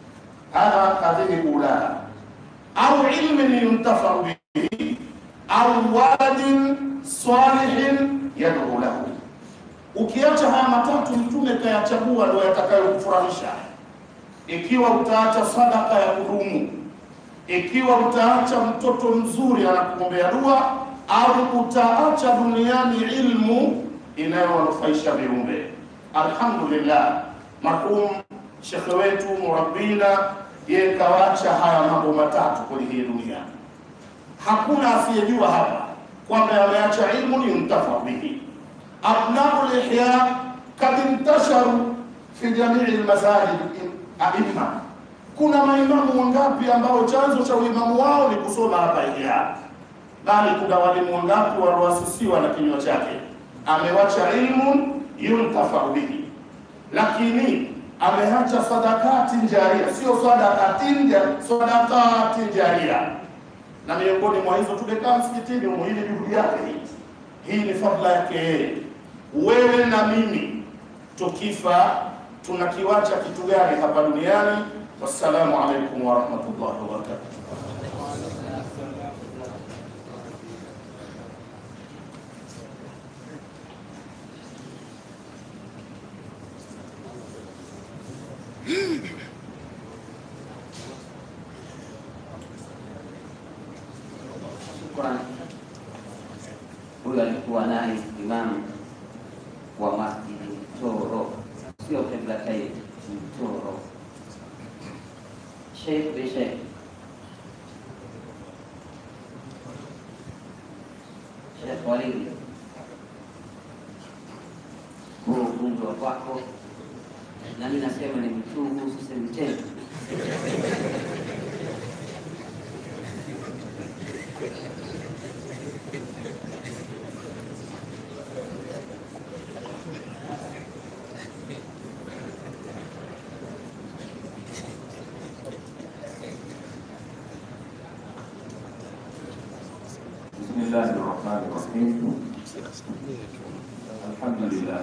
hadhihi ulaha, au ilmin yuntafa'u bihi, au waladin salihin yad'u lahu. Ukiacha haya matatu mtume kayachagua ndio yatakayokufurahisha. Ikiwa utaacha sadaka ya kudumu, ikiwa utaacha mtoto mzuri anakuombea dua, au utaacha duniani ilmu inayowanufaisha viumbe. Alhamdulillah, marhum shekhe wetu murabbina yeye kawacha haya mambo matatu kwenye hii dunia. Hakuna asiyejua hapa kwamba ameacha ilmu ni mtafa bihi. Abnaul ihya kad intasharu fi jamii almasajid aima. Kuna maimamu wangapi ambao chanzo cha uimamu wao ni kusoma hapa Ihya, bali kuna walimu wangapi walioasisiwa na kinywa chake, amewacha ilmu yuntafau bihi, lakini ameacha sadakati jaria, sio sadakatin jaria. Na miongoni mwa hizo tumekaa msikitini huko, hii ni juhudi yake hii ni fadhila yake. Wewe na mimi tukifa tunakiwacha kitu gani hapa duniani? Wassalamu alaikum wa rahmatullahi wa barakatuh. Huyo alikuwa naye imamu wa Masjidi Mtoro, sio Kiblatain, Mtoro, Sheikh Bishe. Sheikh Walidi, huu ugonjwa wako, na mimi nasema ni mchungu, sisemi tena. Bismillahirrahmanirrahim. Alhamdulillah.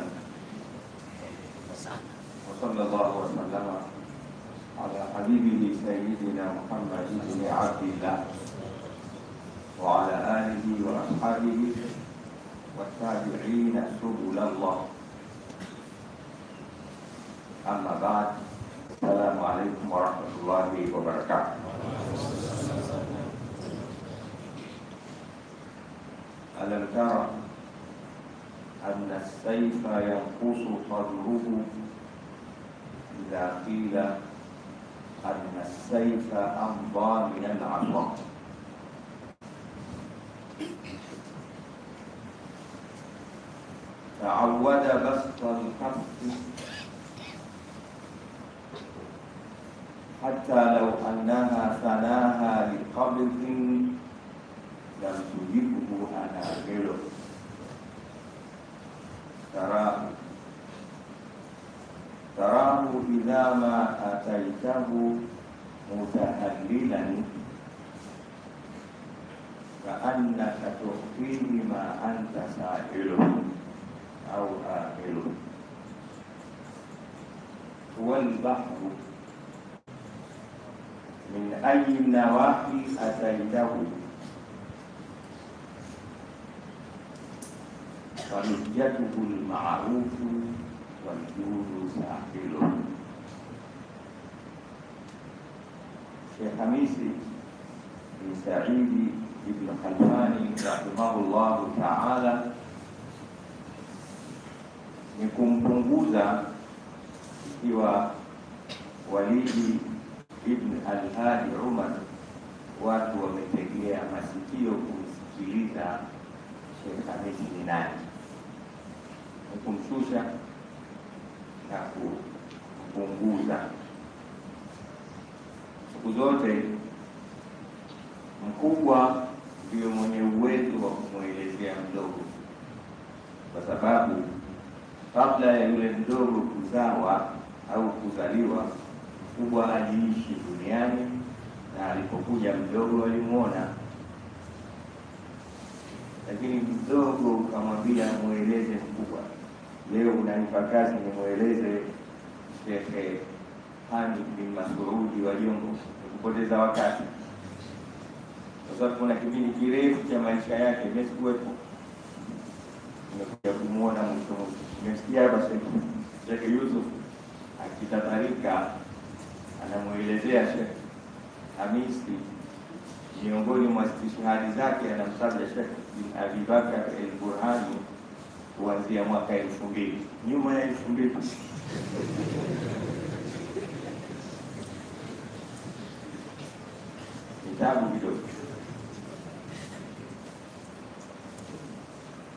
Wa sallallahu wa sallama ala habibihi sayyidina Muhammad ibn Abdillah wa ala alihi wa ashabihi wa tabi'ina subulallah. Amma ba'd. Assalamu alaikum warahmatullahi wabarakatuh. ألم ترى أن السيف ينقص قدره إذا قيل أن السيف أمضى من العصا؟ تعود بسط الكف حتى لو أنها ثناها لقبض لم تجبه أنامله. تراه إذا ما أتيته متهللا كأنك تخفيه ما أنت سائله أو آمله. هو البحر من أي النواحي أتيته فنجته المعروف والجود ساحله. Syekh Hamisi bin Sa'idi ibn Khalfani rahimahullahu ta'ala ni kumpunguza ikiwa Walidi ibn al-Hadi Umar watu wametegea masikio kumsikiliza Syekh Hamisi ni nani, kumshusha na kupunguza. Siku zote mkubwa ndio mwenye uwezo wa kumwelezea mdogo, kwa sababu kabla ya yule mdogo kuzawa au kuzaliwa, mkubwa aliishi duniani, na alipokuja mdogo alimuona. Lakini mdogo ukamwambia mueleze mkubwa, leo unanipa kazi nimweleze Sheikh Hamid bin Masudi wa Jongo, kupoteza wakati, kwa sababu kuna kipindi kirefu cha maisha yake mimi sikuwepo. Nimekuja kumuona mtu, nimesikia hapa Sheikh Yusuf akitatarika anamuelezea Sheikh Hamisi, miongoni mwa istishhadi zake anamtaja Sheikh bin Abi Bakar al-Burhani kuanzia mwaka 2000, nyuma ya 2000. Kitabu kidogo.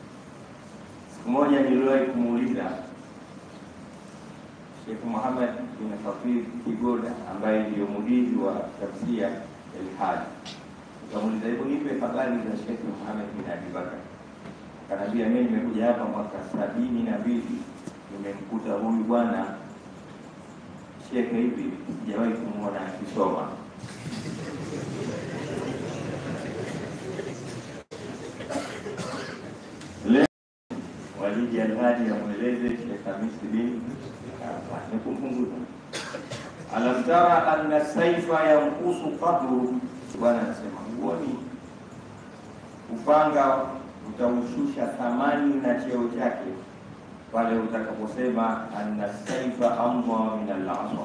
Siku moja niliwahi kumuuliza Sheikh Muhammad bin Hafidh Kigoda ambaye ndio mudiri wa tafsiri al-Hadi. Nikamuuliza, hebu nipe habari za Sheikh Muhammad bin Abi Bakar. Akaniambia, mimi nimekuja hapa mwaka 72, nimemkuta huyu bwana Sheikh hivi, sijawahi kumuona akisoma. Leo waliji al-Hadi amweleze Sheikh Hamis bin Nikumpunguza. Alam tara anna saifa yanqusu qadru, bwana anasema huoni upanga utaushusha thamani na cheo chake pale utakaposema anna saifa amwa min al-aswa,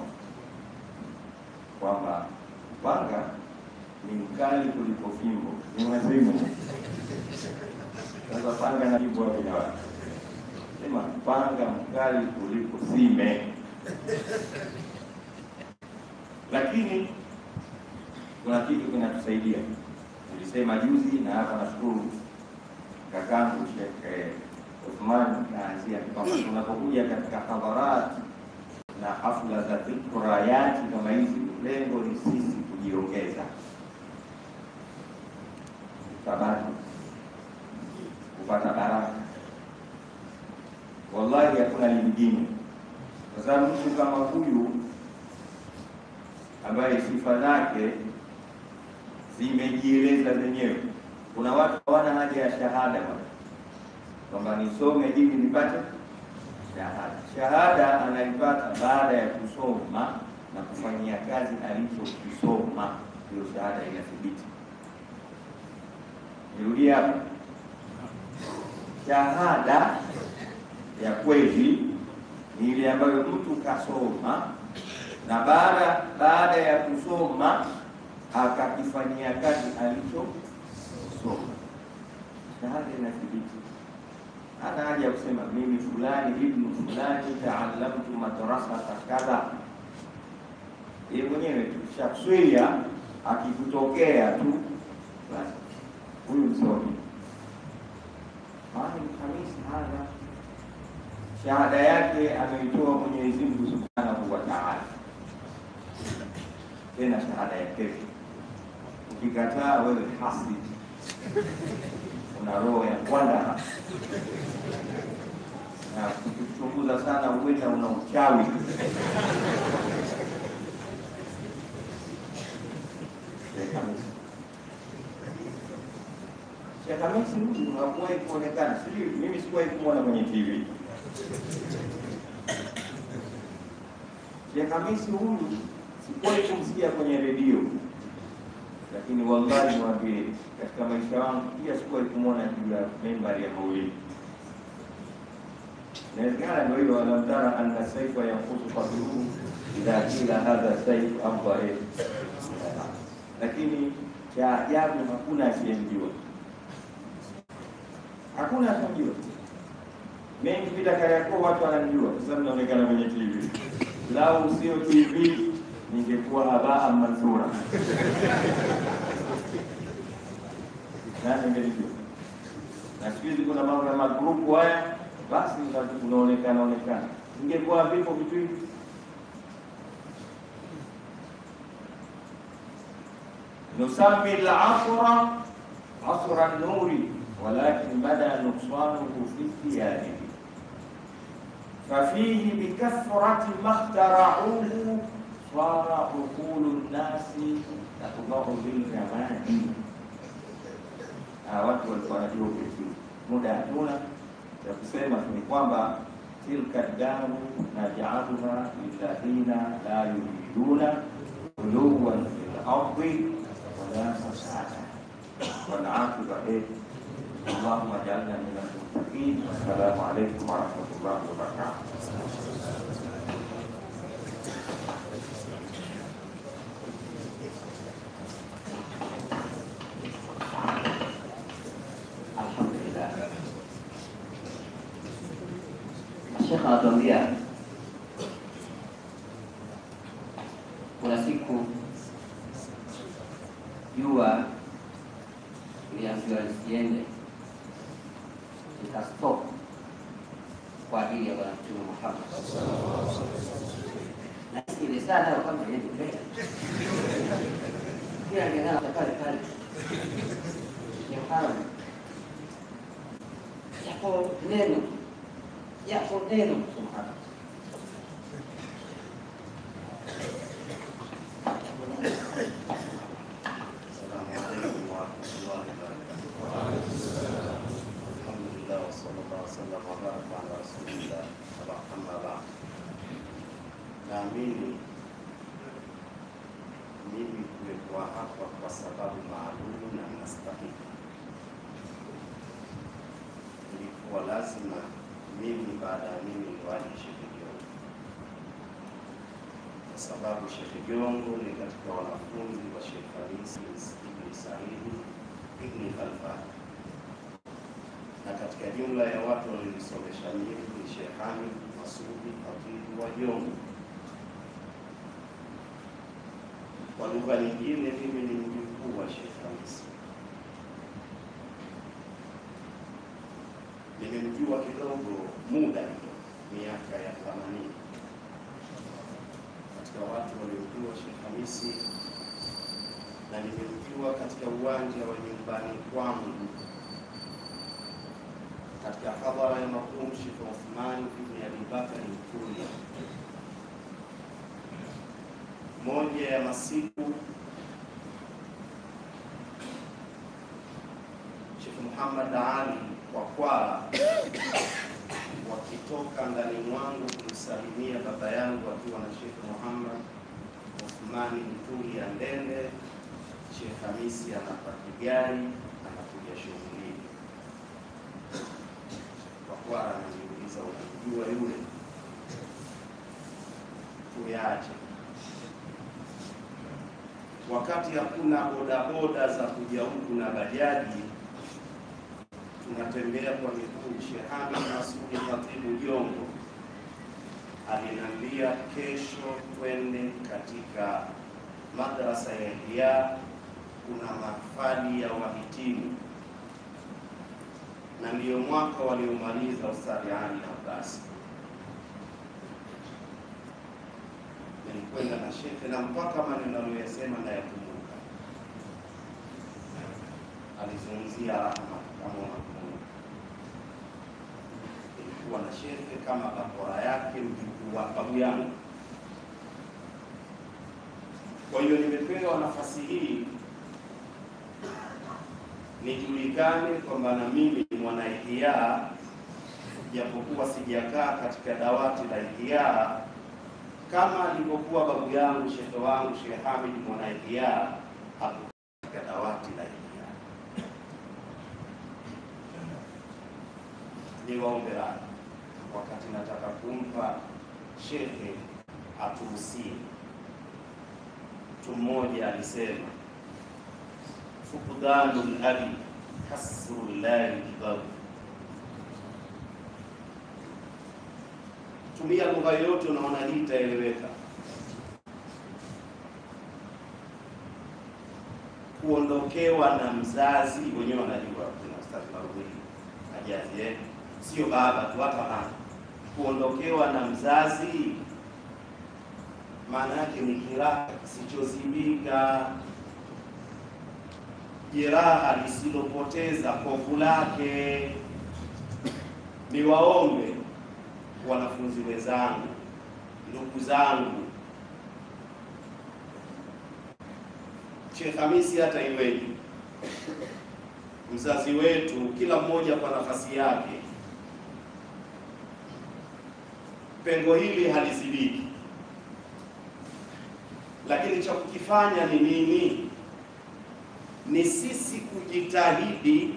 kwamba upanga ni mkali kuliko fimbo. Ni wazimu. Sasa panga na fimbo vina wapi? Sema panga mkali kuliko sime. Lakini kuna kitu kinatusaidia. Nilisema juzi na hapa nashukuru kakangu Sheikh Uthman kaanzia kwamba tunapokuja katika hadharat na hafla za dhikrayati kama hizi, lengo ni sisi kujiongeza sababu kupata baraka. Wallahi hakuna lingine, kwa sababu mtu kama huyu ambaye sifa zake zimejieleza zenyewe. Kuna watu hawana haja ya shahada kwamba nisome ili nipate shahada. Shahada anaipata baada ya kusoma na kufanyia kazi alichokisoma, ndio shahada inathibiti. Nirudi hapa, shahada ya kweli ni ile ambayo mtu kasoma na baada ya kusoma akakifanyia kazi alichosoma, shahada inathibiti. Hana haja kusema mimi fulani ibn fulani taallamtu madrasata kadha. Yeye mwenyewe shakswia akikutokea tu basi huyu msomi. Hamis hana shahada yake ameitoa Mwenyezi Mungu Subhanahu wa Ta'ala, tena shahada ya kesho. Ukikataa wewe hasidi, una roho ya kwanda na kuchunguza sana uweza una uchawi. Sheikh Hamis huyu hakuwahi kuonekana, sijui mimi sikuwahi kumwona kwenye TV. Sheikh Hamis huyu sikuwahi kumsikia kwenye redio, lakini wallahi mwambie katika maisha wangu pia sikuwahi kumwona juu ya membari ya maulidi. Inawezekana ndio hilo, alam tara anna saifa yanqusu qadruhu idha qila hadha saif amwa. Lakini cha ajabu hakuna asiyemjua, hakuna asiyemjua. Mimi nikipita Kariakoo watu wananijua kwa sababu naonekana kwenye TV. Lau sio TV ningekuwa habaa mansura. Nani ningejua? Na siku hizi kuna mambo ya magrupu haya, basi unaonekana. Ningekuwa vipo vitu hivi. Nusami al-asra asra an-nuri walakin bada nuqsanuhu fi thiyarihi fafihi bikathrati makhtara'uhu sara uqulu an-nasi tatba'u bil jamali. Watu walikuwa wanajua kitu, muda hatuna ya kusema ni kwamba tilka daru naj'aluha lilladhina la yuriduna uluwan fil ardi wala fasada wal 'aqibatu Allahumma ij'alna minal muttaqin. Wassalamu alaykum warahmatullahi wabarakatuh. Sheikh anatuambia kuna siku jua iliambiwa lisiende, ikastop kwa ajili ya Bwana Mtume Muhammad. sana kama yeye mbele. Kila ngana pale pale. Ya haram. Yapo neno subhanallah. Naamini mimi kuwekwa hapa kwa sababu maalum na nastahili. Ilikuwa lazima mimi baada ya mimi niwaje Sheikh Jongo, kwa sababu Sheikh Jongo ni katika wanafunzi wa Sheikh Khamisi ibn Said ibn Khalfan, na katika jumla ya watu waliosomesha mimi ni Sheikh Hamid Masudi Khatibu wa Jongo. Kwa lugha nyingine, mimi ni mjukuu wa Sheikh Khamisi. Nimemjua kidogo muda kidogo, miaka ya 80 katika watu waliojua Sheikh Khamisi, na nimemjua katika uwanja wa nyumbani kwangu katika hadhara ya marhum Sheikh Uthman ibn Abi Bakr al-Kuria. Moja ya masiku Sheikh Muhammad Ali kwa Kwala wakitoka ndani mwangu kumsalimia baba yangu akiwa na Sheikh Muhammad Uthmani Mtuli ya Ndende, Sheikh Khamisi anapaki gari anakuja shughulini. Kwa Kwala ananiuliza, unamjua yule? Tuyache. Wakati hakuna bodaboda za kuja huku na bajaji, tunatembea kwa miguu. Sheikh Hamid Masudi Khatibu Jongo aliniambia, kesho twende katika madrasa ya Ihya, kuna mahafali ya wahitimu, na ndiyo mwaka waliomaliza Ustadh Ali Abbas. Nilikwenda na Sheikh na mpaka maneno aliyosema na yakumbuka. Alizungumzia rahma kama unakumbuka. Nilikuwa na Sheikh kama bakora yake, mjukuu wa babu yangu. Kwa hiyo nimepewa nafasi hii nijulikane kwamba na mimi mwana Ihya, japokuwa sijakaa katika dawati la Ihya kama alivyokuwa babu yangu shekhe wangu Sheikh Hamid mwana Ihya hapo katika dawati la Ihya. Niwaombe radhi wakati nataka kumpa shekhe atuhusie. Mtu mmoja alisema, fuqdanul abi kasrul lahi kibabu. Tumia lugha yote unaona hii itaeleweka. Kuondokewa na mzazi, wenyewe wanajua kuna Ustadh Marudi Ajazi, sio baba tu, hata mama. Kuondokewa na mzazi maana yake ni kiraha kisichozibika, jeraha lisilopoteza kovu lake. Niwaombe wanafunzi wenzangu, ndugu zangu, Sheikh Khamisi hata iweje, mzazi wetu, kila mmoja kwa nafasi yake, pengo hili halizibiki. Lakini cha kukifanya ni nini? Ni sisi kujitahidi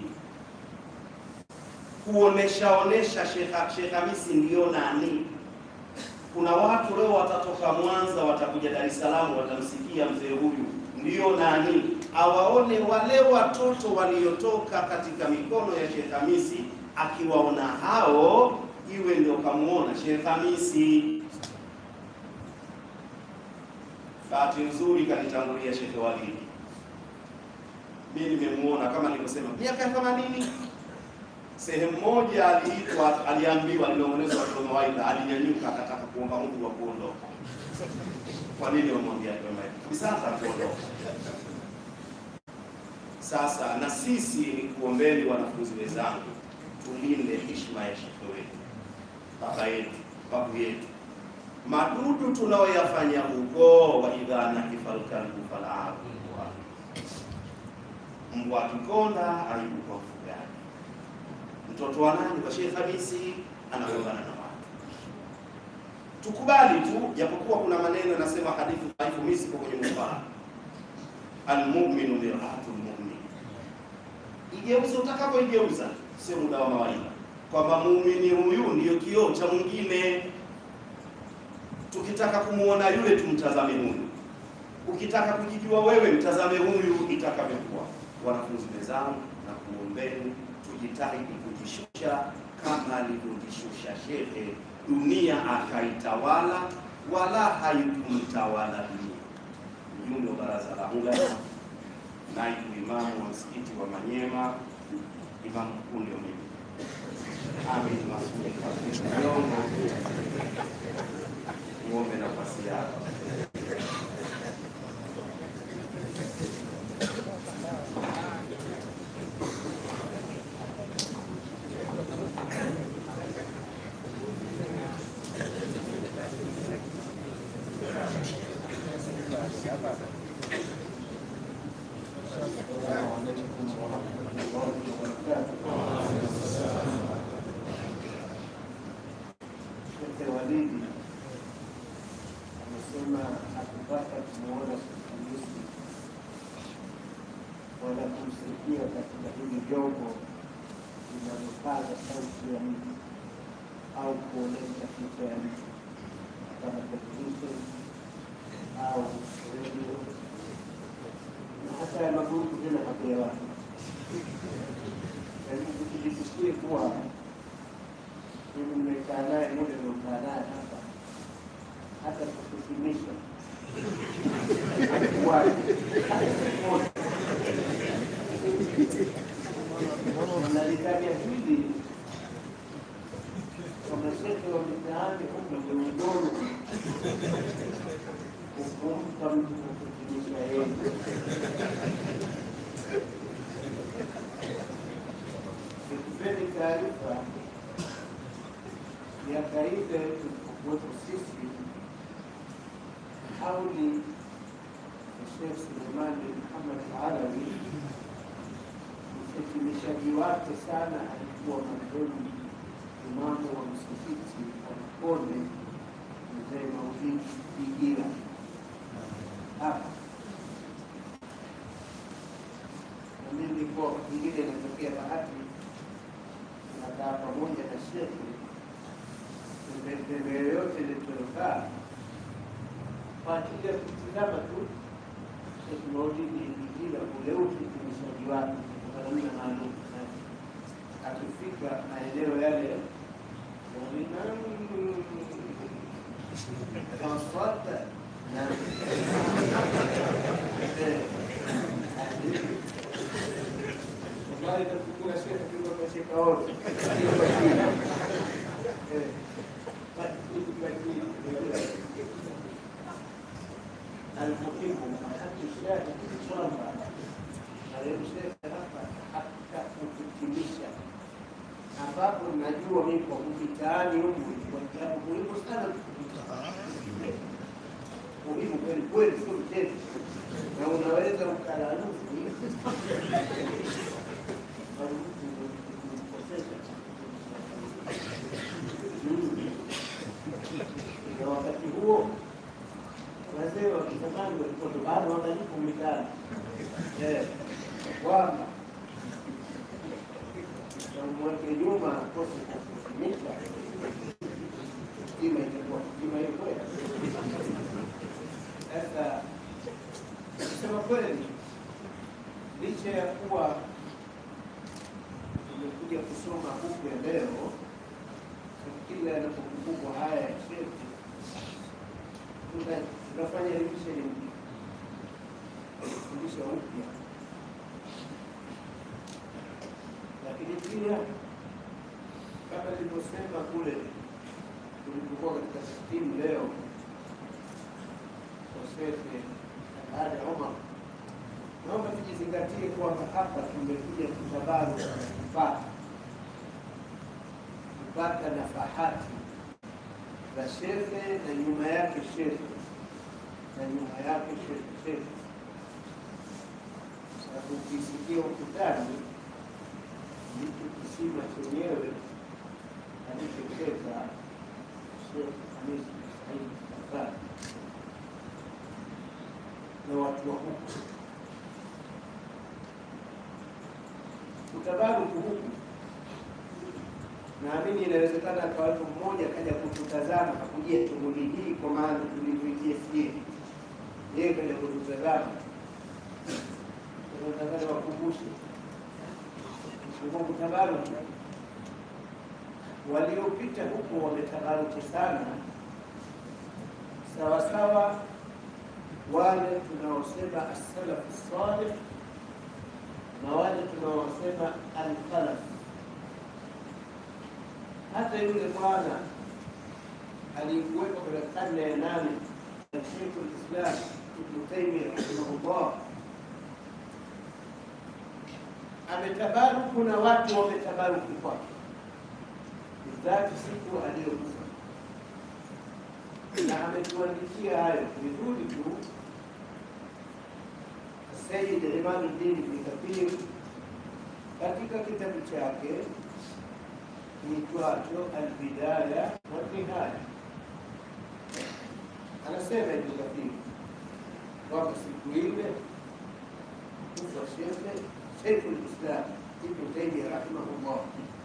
kuonesha Sheikh Khamisi ndio nani. Kuna watu leo watatoka Mwanza watakuja Dar es Salaam watamsikia mzee huyu ndio nani, awaone wale watoto waliotoka katika mikono ya Sheikh Khamisi, akiwaona hao iwe ndio kamuona Sheikh Khamisi. Bahati nzuri kanitangulia Sheikh Walid. Mimi nimemuona kama nilivyosema miaka ya 80. Sehemu moja aliambiwa, aliongelezwa kwa mawaidha, alinyanyuka akataka kuomba Mungu wa kuondoka. Kwa nini wamwambia kwamba kabisa ataondoka? Sasa na sisi ni kuombeni wanafunzi wenzangu, tulinde heshima ya shekhe wetu, baba yetu, babu yetu. Madudu tunaoyafanya huko, wa idha nakifal kalbu fal'abu, mbwa akikonda aibu kwa mfugaji. Mtoto wa nani? Kwa Sheikh Hamisi anagombana na watu. Tukubali tu, japokuwa kuna maneno yanasema hadithi dhaifu, mimi siko kwenye mfano. Al-mu'minu mir'atul mu'min. Igeuza utakapoigeuza, sio muda wa mawaidha, kwamba muumini huyu ndio kioo cha mwingine. Tukitaka kumuona yule tumtazame huyu, ukitaka kujijua wewe mtazame huyu itakavyokuwa. Wanafunzi wenzangu, na kuombeni tujitahidi kujishusha kama alivyojishusha shekhe, dunia akaitawala wala haikumtawala dunia. Mjumbe wa baraza la ulama, naibu imamu wa msikiti wa Manyema, imamu mkuu ndio mimi Amin Masudi Kasiongo, muombe nafasi yako. Walidi amesema hakupata kumuona Hamisi wala kumsikia katika hili jogo linalopaza sauti ya mtu au kuonesha picha ya mtu kama televisheni au redio na hata ya magrupu tena hakuelewa. Tukijisikie kuwa mimi nimekaa naye moja nimekaa naye hapa, hata kukusimisha wanalitaja hili kama shekhe wa mitaani huko Morogoro kumpa mtu kukusimisha yeye. Nikupeni taarifa miaka ile tulipokuwepo sisi, kauli ya Sheikh Suleimani Muhammad Alawi, mfitimishaji wake sana alikuwa marehemu imamu wa msikiti Alkone, Mzee Maulidi Igira hapa. Na mimi kwa ingine inatokea bahati nakaa pamoja na shekhe pembeni yoyote ilitokaa kwa ajili ya kutizama tu Sheikh Maulidi Igira ule ufitimishaji wake kwa namna maalum. Akifika maeneo yale Kanswata na Wala itafikira shekhe kiwa kwa shekhe wote alipokimu hakikisha kwamba aliyemsheka hapa hakikutimisha, ambapo najua mimi kwa mitaani huku kwa sababu muhimu sana muhimu kweli kweli, sio mchezo, na unaweza ukalalufu na wakati huo wazee wa kizamani walikuwa bado wanalipo mitaani kwamba mweke nyuma kosi kufunika kima itakuwa kima hiyo kweli. Sasa kusema kweli, licha ya kuwa tumekuja kusoma huku ya leo, kila yanapokumbukwa haya ya shekhe tunafanya revision mpya, kufundisha upya. Lakini pia kama nilivyosema kule tulipokuwa katika timu leo, Sheikh Ali Omar, naomba tujizingatie kwamba hapa tumekuja kutabaru kupata nafahati za shekhe na nyuma yake shekhe na nyuma yake shekhe. Sababu ukisikia ukutani ndicho kisima chenyewe alichocheza Sheikh Hamisi Said Safari na watu wa huku. Kutabaruku huku, naamini inawezekana kwa mtu mmoja kaja kututazama hakujia shughuli hii, kwa maana tulivyoitia sie yeye kaja kututazama, tunataka wakumbushe kutabaruku. Waliopita huko wametabaruki sana, sawasawa wale tunaosema as-salaf as-salih na wale tunaosema al-khalaf. Hata yule bwana aliyekuwepo katika karne ya 8 Sheikh al-Islam Ibn Taymiyyah rahimahullah ametabaruku na watu wametabaruku kwake, dhati siku aliyokufa, na ametuandikia hayo vizuri tu Sayyid Imaduddin Ibn Kathir katika kitabu chake kiitwacho Al-Bidaya wa Nihaya. Anasema Ibn Kathir kwamba siku ile kufa Sheikh al-Islam Ibn Taymiyyah rahimahullah,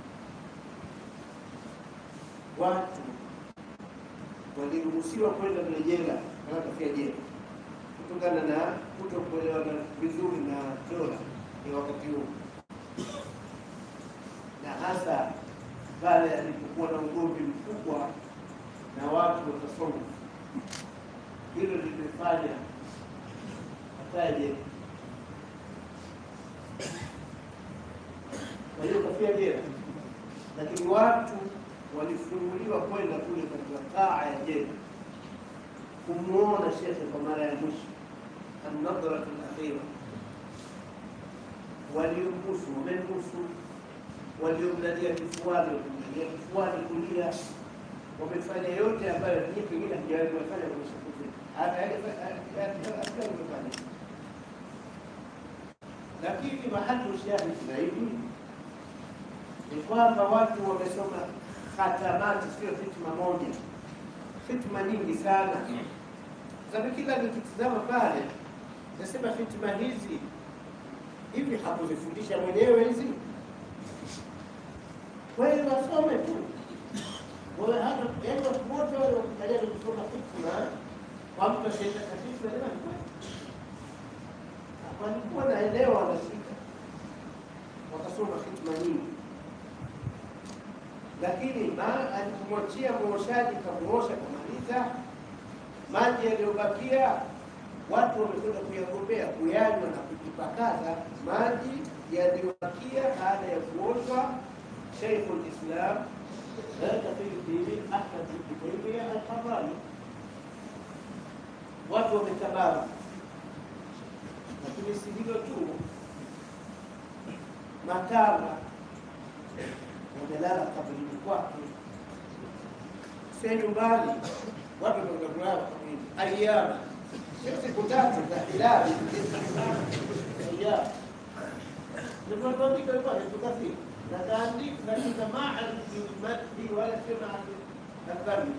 watu waliruhusiwa kwenda jela na wakafia jela kutokana na kutokuelewana vizuri na dola ya wakati huo, na hasa pale alipokuwa na ugomvi mkubwa na watu watasoma. Hilo lilifanya ataje, kwa hiyo kafia jela, lakini watu walifunguliwa kwenda kule katika kaa ya jela kumuona shekhe kwa mara ya mwisho, an-nadhra al-akhira. Waliombusu wamembusu, waliomlalia kifuani wamemlalia kifuani kulia, wamefanya yote ambayo ni pengine hajawahi kufanya kwa shekhe hata kufanya. Lakini mahali shahidi zaidi ni kwamba watu wamesoma khatamati, sio fitma moja, fitma nyingi sana. Sababu kila nikitazama pale nasema fitma hizi hivi hakuzifundisha mwenyewe hizi, wewe wasome tu wale hata watu wote wale wakitaja kusoma fitma kwa mtu sheikh katifu na walikuwa naelewa wanashika wakasoma fitma nyingi, lakini alimwachia muoshaji kamuosha kumaliza, maji yaliyobakia watu wamekwenda kuyagombea kuyanywa na kujipakaza maji yaliyobakia baada ya kuoshwa Sheikh al-Islam Taqiyuddin Ahmad ibn Taymiyyah al-Harrani. Watu wametabaruku, lakini si hilo tu, Makama wamelala kabrini kwake, sio nyumbani, watu wanakulala kabrini ayyama, siku tatu za hilali ayyama. Ndio tuandika kwa tukafika na taandika katika ma'al al-madhi wala sema al-kabri,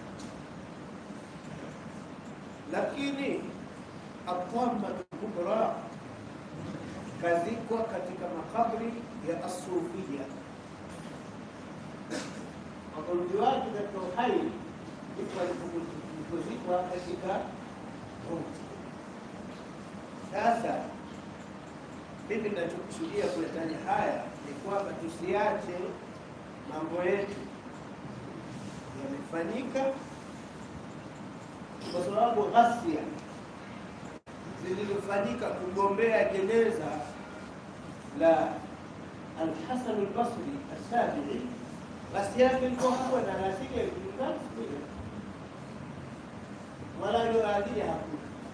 lakini at-tamma al-kubra kazikwa katika makabri ya as-sufiyya. Makaburi wake katika uhai ndipo alipozikwa katika mauti. Sasa mimi ninachokusudia kuyataja haya ni kwamba tusiache mambo yetu yamefanyika, kwa sababu ghasia zilizofanyika kugombea jeneza la Al-Hasan al-Basri as-Sabi'i, basi yake ilikuwa kubwa na asili ya kujulikana wala yoadili hakuna.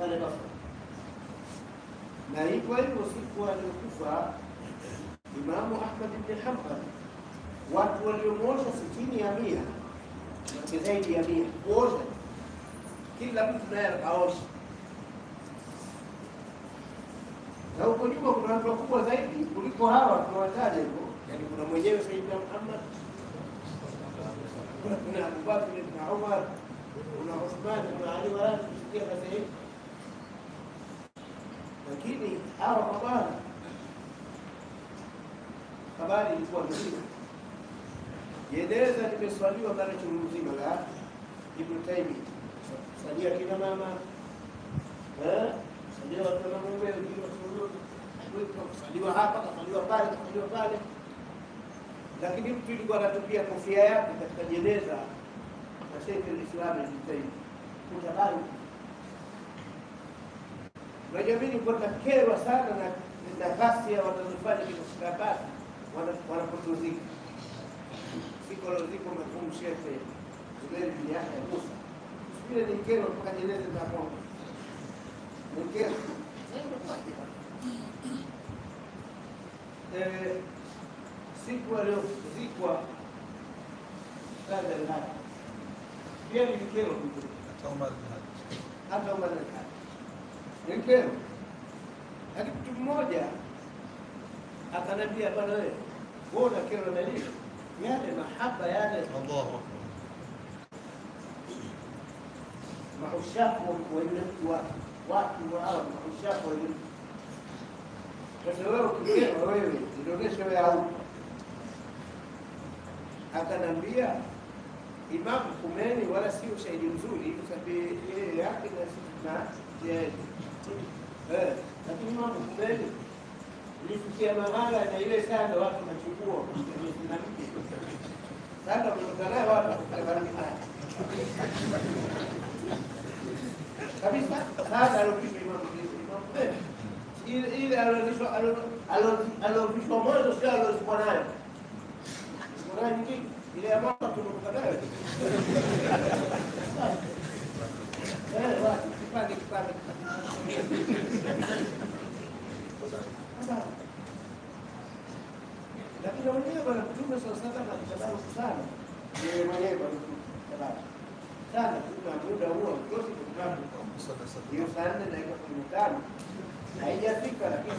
pale Basra. Na hivyo hivyo siku aliyokufa Imamu Ahmad ibn Hanbal, watu waliomwosha 60 ya 100 na zaidi ya 100 kuosha, kila mtu naye aosha. Na huko nyuma kuna watu wakubwa zaidi kuliko hawa tunawataja hivyo, yani kuna mwenyewe Sayyidina Muhammad, kuna Abu Bakr, kuna Umar, kuna Uthman, kuna Ali wala kusikia kaza hivi. Lakini hawa mabwana habari ilikuwa nzuri. Jeneza limeswaliwa pale chungu mzima la Ibn Taymiyyah. Salia kina mama, salia watu na mume wengine kusaliwa hapa, kusaliwa pale, kusaliwa pale. Lakini mtu alikuwa anatupia kofia yake katika jeneza na Sheikh al-Islam Ibn Taymiyyah. Kutabari. Unajua mimi nilikuwa nakerwa sana na nafasi ya wanazofanya katika basi wanapotuzika. Siku aloziko mfumu Sheikh Zubair bin Yahya Musa. Vile ni kero mpaka jeneza za Mungu. Ni kero. Siku aliyozikwa kaza al-Hadi. Pia ni kero kitu. Hata Umar al-Hadi. Ni kero. Lakini mtu mmoja akanambia bwana wewe, mbona kero na nini? Yale mahaba yale Allahu Akbar. Mahushaku wa yule mtu watu wao mahushaku wa yule. Sasa wewe ukikera wewe inaonyesha wewe au. Akanambia Imam Khomeini wala si ushahidi mzuri kwa sababu yeye yake na yeye. Lakini Imam Khomeini ilifikia mahala na ile sana watu nachukua na mke. Sasa mtakana watu kukaribia. Kabisa sasa alipita Imam Khomeini. Ile alivishwa moyo sio alivishwa nayo. Kuna nyingi ile ambayo tunakutana nayo. Watu kipande. Lakini wenyewe bwana Mtume sallallahu alaihi wasallam sana. Yeye mwenyewe bwana Mtume sana kuna muda huo mtoto kutaka hiyo sana na iko 15 haijafika lakini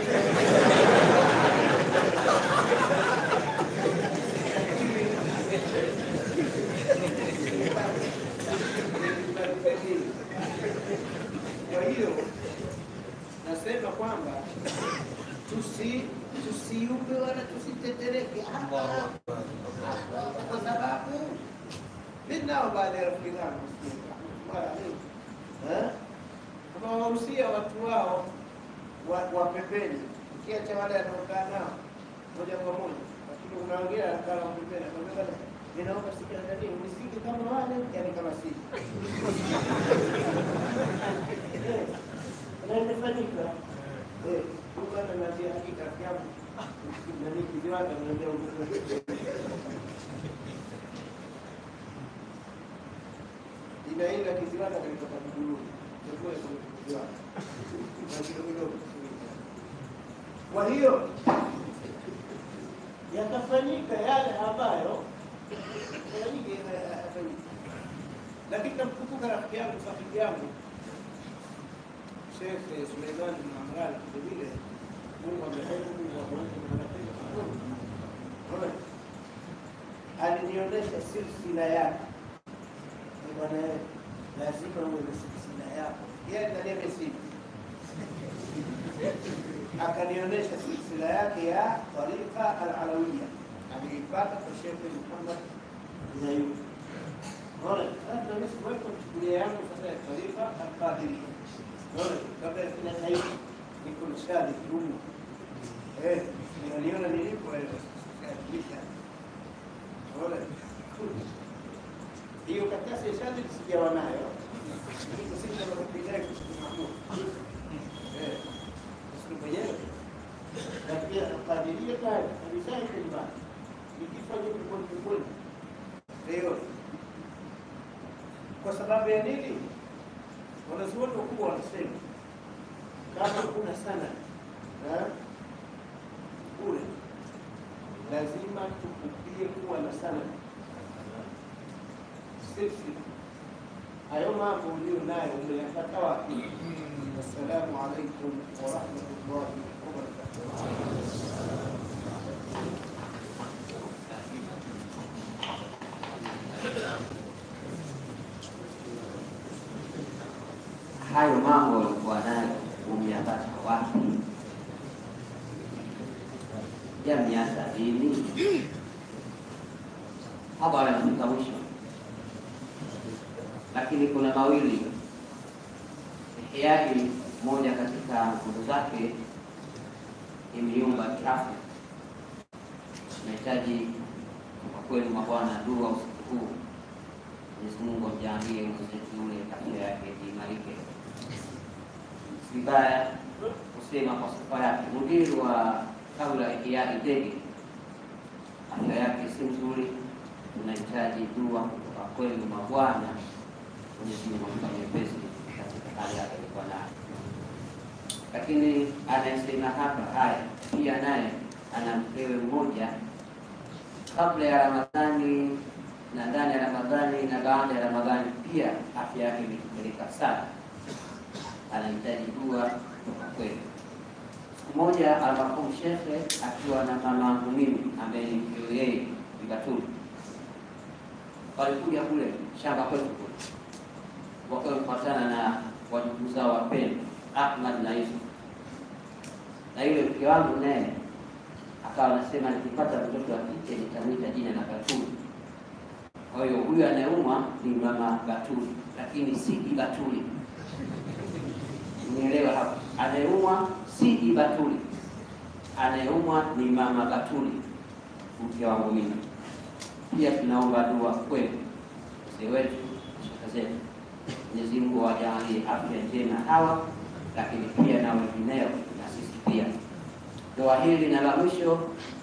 kwa hiyo nasema kwamba tusiupe wala tusitetereke kwa sababu ninao baadhi ya rafiki zangu kama wahusia watu wao wa pembeni, ukiacha wale wanaokaa nao moja kwa moja, lakini unaongea kama pembeni, unaongea ninaomba sikia ndani unisike kama wale, yani kama sisi inafanyika ukana na njia hakika yangu na nikiziwaka naambia inaenda kiziwaka kutoka Buguruni ndio kiziwaka na kidogo. Kwa hiyo yakafanyika yale ambayo yafanyika, lakini namkumbuka rafiki yangu safiki yangu Sheikh Suleiman bin Amran vile Mungu amehifadhi alinionyesha silsila yake. Bwana lazima uwe na silsila yako. Yeye ndiye mesimu. Akanionyesha silsila yake ya tariqa al-alawiyya. Aliipata kwa Sheikh Muhammad bin Ayub. Bora, hata mimi siweko kuchukulia yangu sasa ya tariqa al-qadiriyya. Bora, kabla kila sahihi niko mshadi kidogo. Niliona nilipo kabisa. Bora. Hiyo karatasi ya shahada sijawa nayo. Niko sisi kama kupita kusimamia. Sisi mwenyewe. Na pia kadiria tayari, alishaje kwa nikifanya kwa leo. Kwa sababu ya nini? Wanazuoni wakubwa walikuwa wanasema kama kuna sana kule lazima tukupie kuwa na sana. Sisi hayo mambo ulio nayo umeyapata wapi? Assalamu alaikum wa rahmatullahi wa barakatuh. Hayo mambo walikuwa nayo umeyapata wapi? Ya miaka 70 hapa wanafika mwisho, lakini kuna mawili. Ihyai moja katika nguzo zake imeyumba kiafya. Tunahitaji kwa kweli mabwana dua usiku huu, Mwenyezi Mungu amjalie mwenzetu yule afya yake imarike. Vibaya kusema kwa sifa yake, mudiri wa kabla Ihyai Dege afya yake si nzuri, tunahitaji dua kwa kweli mabwana, Mwenyezi Mungu amfanyie pesi katika hali yake ilikuwa nayo. Lakini anayesema hapa haya pia naye ana mkewe mmoja, kabla ya Ramadhani na ndani ya Ramadhani na baada ya Ramadhani pia afya yake imepeleka sana, anahitaji dua kwa kweli. Siku moja almarhum shekhe akiwa na mama yangu mimi ambaye ni mkewe yeye Bibatuli, walikuja kule shamba kwetu kule, wakafuatana na wajukuu zao wapendwa Ahmad na Yusuf, na yule mke wangu naye akawa anasema nikipata mtoto wa kike nitamwita jina la Batuli. Kwa hiyo huyu anayeumwa ni mama Batuli, lakini si Batuli. Nielewa hapa, anayeumwa si Batuli, anayeumwa ni mama Batuli, mke wangu mimi. Pia tunaomba dua kwenu wazee wetu, shaka zetu, Mwenyezi Mungu awajalie afya njema hawa, lakini pia na wengineo na sisi pia. Dua hili na la mwisho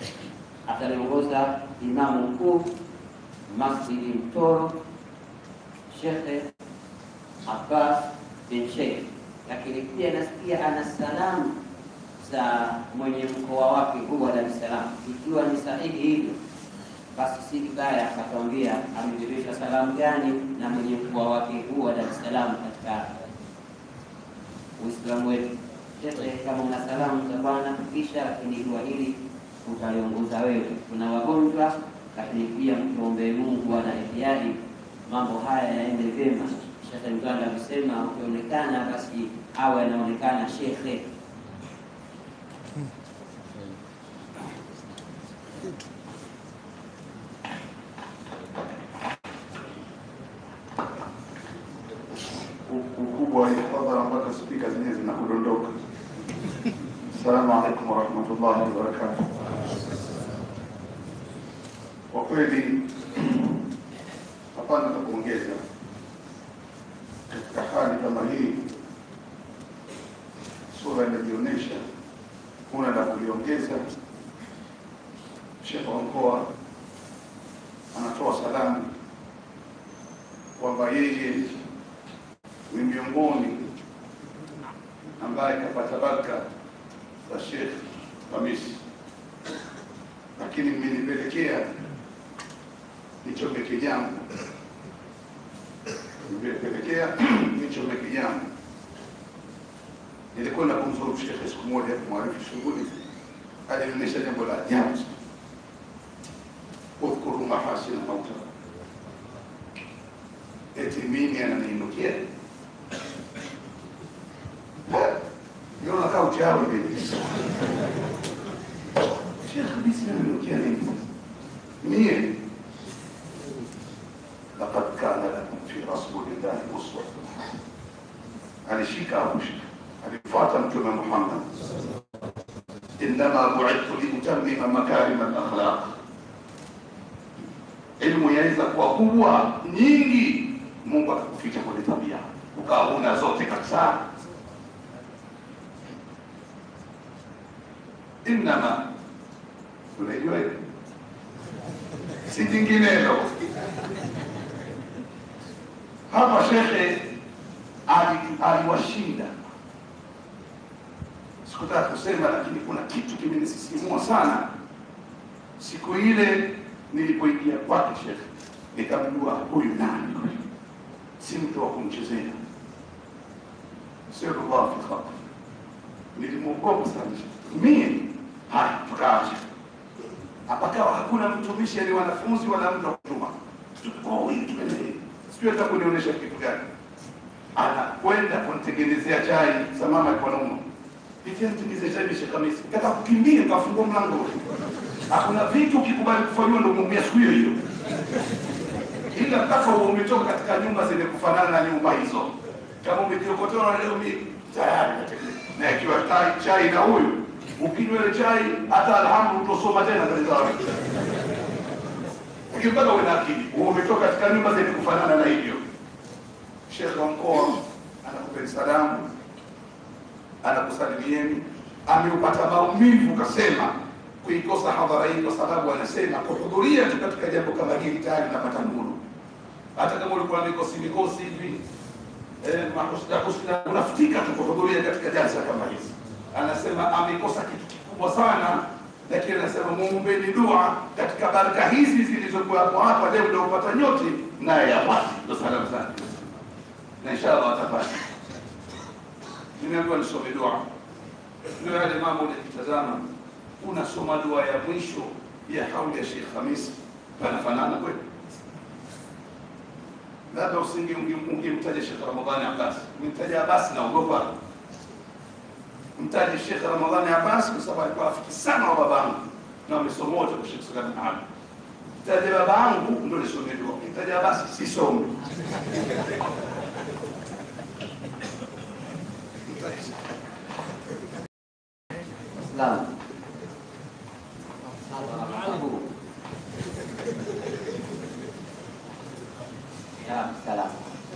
ataliongoza Imamu Mkuu Masjidi Mtoro Sheikh Abbas bin Sheikh, lakini pia nasikia ana salamu za mwenye mkoa wake huu wa Dar es Salaam. Ikiwa ni sahihi hivyo, basi si vibaya akatuambia amejulisha salamu gani na mwenye mkoa wake huu wa Dar es Salaam katika Uislamu wetu. Sheikh, kama una salamu za bwana kisha, lakini dua hili utaliongoza wewe. Kuna wagonjwa, lakini pia mtuombee Mungu ana Ihyai mambo haya yaende vyema. Sheikh Mganda amesema ukionekana basi awe anaonekana shekhe. Ukubwa wa hadhara mpaka spika zenyewe zinakudondoka. Assalamu alaikum wa rahmatullahi wa barakatuh. Kwa kweli hapana la kuongeza katika hali kama hii. Sura inajionyesha, kuna la kuliongeza. Sheikh wa mkoa anatoa salamu kwamba yeye ni miongoni ambaye kapata baraka za Sheikh Hamisi, lakini mmenipelekea nichomeke jambo, nilikuwa na kumzuru Sheikh siku moja kumwarifu shughuli, alinionyesha jambo la ajabu. Udhkuru mahasin mauta, eti mimi ananiinukia yona kaa uchawi vile. Sheikh Hamisi ananiinukia nini? Mie laqad kana lakum fi rasulillahi uswatun hasana. Alishika hapo, alifuata Mtume Muhammad, innama bu'ithtu liutammima makarim al-akhlaq. Elimu yaweza kuwa kubwa nyingi, Mungu akakuficha kwenye tabia ukawa una zote kabisa. Innama, unajua si jinginelo. Hapa shekhe aliwashinda. Sikutaka kusema, lakini kuna kitu kimenisisimua sana siku ile nilipoingia kwake Sheikh, nikamjua huyu nani, si mtu wa kumchezea. Sallallahu fi khatir, nilimwogopa sana mimi. Haya, tukaacha apakawa hakuna mtumishi ni wanafunzi wala mtu wa kutuma, tukao hili tumelee, sio hata kunionyesha kitu gani. Anakwenda kunitengenezea chai, samama alikuwa nauma hivi, nitengenezea chai Sheikh Khamis, kaka kukimbia kafungua mlango. Hakuna vitu ukikubali kufanywa ndio muumia siku hiyo hiyo, ila mpaka umetoka katika nyumba zenye kufanana na nyumba hizo. Kama umejiokotoa leo mimi tayari na ikiwa chai na huyu ukinywa ile chai hata alhamdu utosoma tena katika wiki. Ukipata wewe na akili, umetoka katika nyumba zenye kufanana na hivyo. Sheikh wa mkoa anakupa salamu, anakusalimieni, ameupata maumivu kasema kuikosa hadhara hii, kwa sababu anasema kuhudhuria tu katika jambo kama hili tayari napata nuru. Hata kama ulikuwa mikosi hivi mahusda unafutika tu kuhudhuria katika jalsa kama hizi. Anasema amekosa kitu kikubwa sana, lakini anasema muombeni dua katika baraka hizi zilizokuwa hapa leo ndio upata nyote naye yapati. Ndio salamu sana, na inshallah atapata. Nimeambiwa nisome dua, ndio yale mambo unakitazama, unasoma dua ya mwisho ya hauli ya Sheikh Khamis, panafanana kweli? Labda usingi ungemtaja Sheikh Ramadhani Abbas, umemtaja Abbas na ugopa. Mtaji Sheikh Ramadhani Abbas kwa sababu alikuwa rafiki sana wa babangu na wamesoma wote kwa Sheikh Salam Ahmed. Mtaji babangu ndio nisome dua, mtaji Abbas sisome. Islam. Ya salam.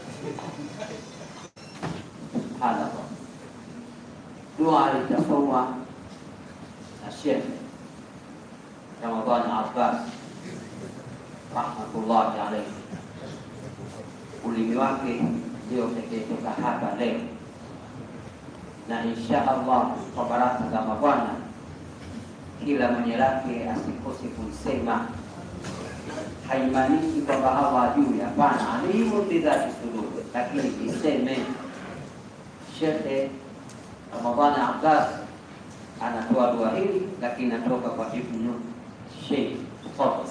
Subhanallah. Dua alitafungwa na Sheikh Ramadhani Abbas rahmatullahi alayhi. Ulimi wake ndio utakayetoka hapa leo, na insha Allah kwa baraka za Bwana kila mwenye lake asikose kuisema. Haimaanishi kwamba Allah ajui, hapana, alimu bidhati sudur, lakini iseme. Sheikh Ramadhani Abbas anatoa dua hili, lakini anatoka kwa Ibn Sheikh Fadl.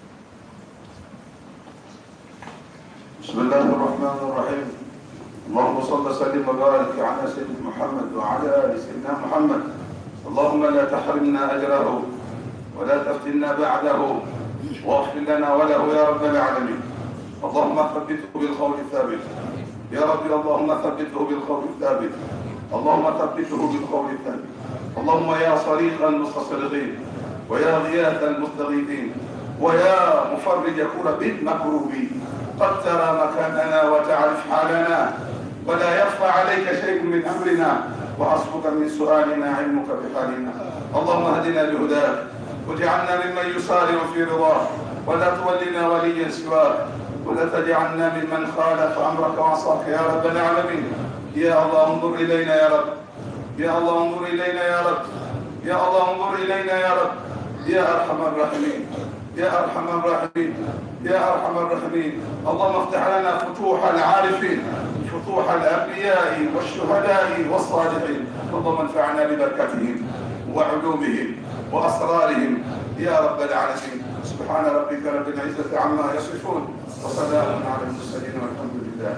Bismillahir Rahmanir Rahim. اللهم صل وسلم وبارك على سيدنا محمد وعلى ال سيدنا محمد. اللهم لا تحرمنا اجره ولا تفتنا بعده، واغفر لنا وله يا رب العالمين. اللهم ثبته بالقول الثابت يا ربي، اللهم ثبته بالقول الثابت، اللهم ثبته بالقول الثابت. اللهم يا صريخ المستصرخين ويا غياث المستغيثين ويا مفرج كرب المكروبين، قد ترى مكاننا وتعرف حالنا ولا يخفى عليك شيء من امرنا، وحسبك من سؤالنا علمك بحالنا. اللهم اهدنا بهداك واجعلنا ممن يسارع في رضاك، ولا تولنا وليا سواك، ولا تجعلنا ممن خالف امرك وعصاك يا رب العالمين. يا الله انظر الينا يا رب، يا الله انظر الينا يا رب، يا الله انظر الينا يا رب، يا ارحم الراحمين، يا ارحم الراحمين، يا ارحم الراحمين. اللهم افتح لنا فتوح العارفين، فتوح الانبياء والشهداء والصالحين. اللهم انفعنا ببركتهم وعلومهم واسرارهم يا رب العالمين. سبحان ربك رب العزه عما يصفون، وسلام على المرسلين والحمد لله.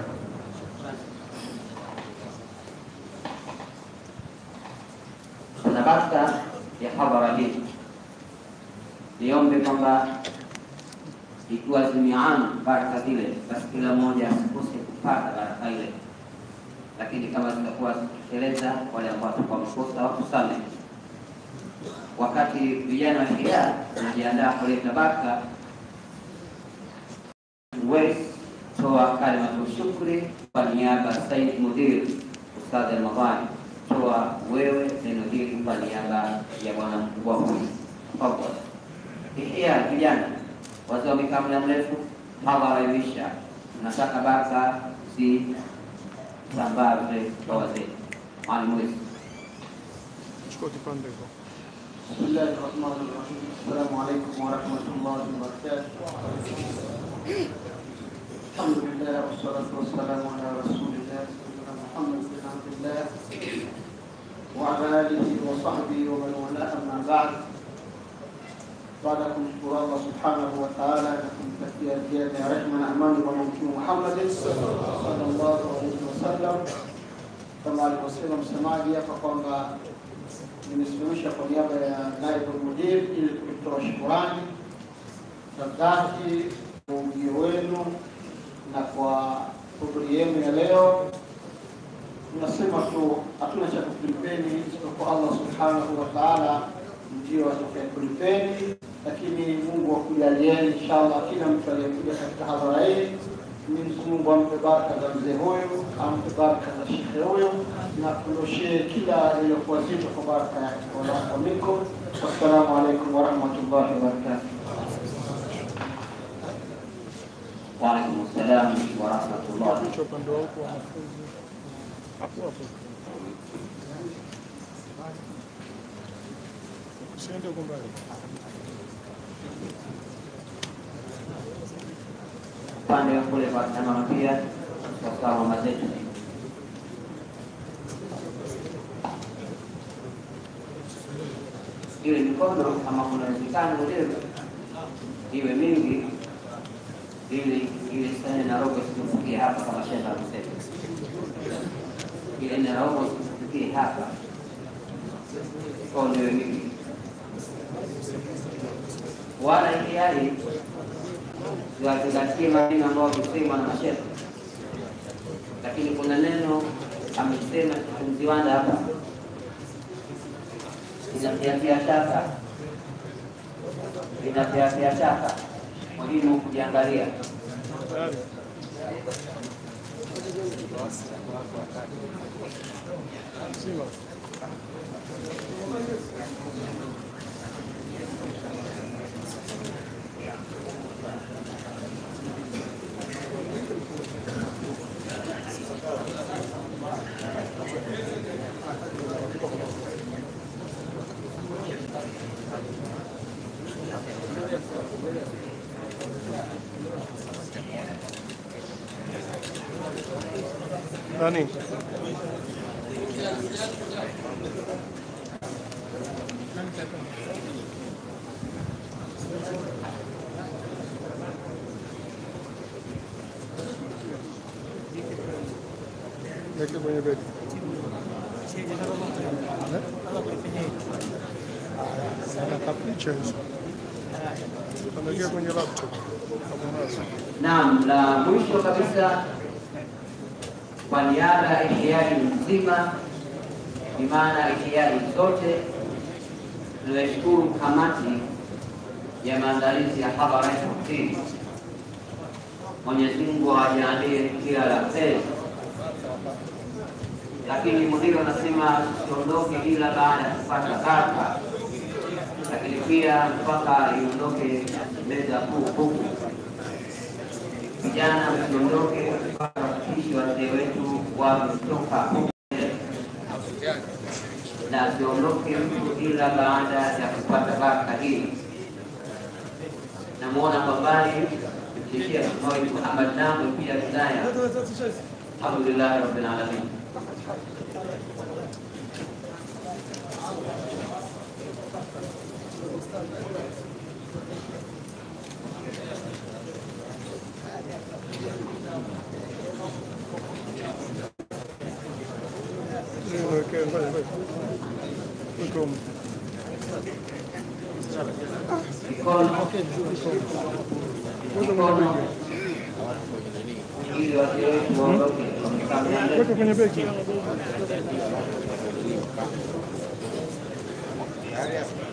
Baraka ya hadhara hii, niombe kwamba ikiwa zimeana baraka zile, basi kila mmoja asikose kupata baraka ile, lakini kama zitakuwa zikiteleza, wale ambao watakuwa wamekosa wakusame. Wakati vijana wa Ihya wanajiandaa kuleta baraka, wewe toa kalimatu shukri kwa niaba ya Said Mudir Ustadh Ramadhani. Toa wewe neno hili kwa niaba ya bwana mkubwa huyu. Tafadhali. Ihya vijana wazee wamekaa muda mrefu, hadhara imeisha, tunataka baraka sambaze kwa wazee. Mwalimu wetu. Chukua kipande huko. Bismillahirrahmanirrahim. Assalamu alaykum wa rahmatullahi wa barakatuh. Alhamdulillah wassalatu wassalamu ala rasulillah Muhammad bin Abdullah wa ala alihi wa sahbihi wa man wala, amma ba'd. Baada ya kumshukuru Allah subhanahu wa ta'ala na kumtakia ziada ya rehema na amani kwa Mtume Muhammad sallallahu alayhi wasallam, kama alivyosema msemaji hapa kwamba nimesimamisha kwa niaba ya naibu mudir ili kutoa shukrani za dhati kwa ujio wenu na kwa hudhuri yenu ya leo. Tunasema tu hatuna cha kulipeni isipokuwa Allah subhanahu wa ta'ala ndio atakayekulipeni, lakini Mungu akujalieni inshallah kila mtu aliyekuja katika hadhara hii. Mwenyezi Mungu ampe baraka za mzee huyu, ampe baraka za shekhe huyu, na kuondoshee kila lililokuwa zito kwa baraka yake. Wa minkum. Wassalamu alaykum wa rahmatullahi wa barakatuh. Wa alaykum assalam wa rahmatullahi. Upande wa huko wanafunzi. Hapo. Usiende huko mbali. Upande wa kule kwa mama pia kwa mama zetu. Ile mikono kama kuna uwezekano iwe mingi ili sana na roho isifikie hapa kama shamba mseto. Ile na roho isifikie hapa. Kwa ndio mingi. Wala hiari tuwazingatie maneno ambayo kusema na mashehe, lakini kuna neno amesema mziwanda hapa inatia shaka muhimu kujiangalia. Nani? Weke kwenye begi. Sana kapicha hizo. Panagia kwenye laptop. Naam, la mwisho kabisa kwa niaba ya ihyai mzima, ni maana ihyai zote, tunashukuru kamati ya maandalizi ya hadhara hii. Mwenyezi Mungu ajalie kila la kheri. Lakini mudiri anasema tuondoke ila baada ya kupata baraka, lakini pia mpaka iondoke meza kuu huku. Vijana msiondoke mpaka wakishi wazee wetu wametoka na siondoke mtu ila baada ya kupata baraka hii. Namuona kwa mbali Sheikh Muhammad Namu pia Hidayah. Alhamdulillah rabbil alamin. Weka kwenye begi.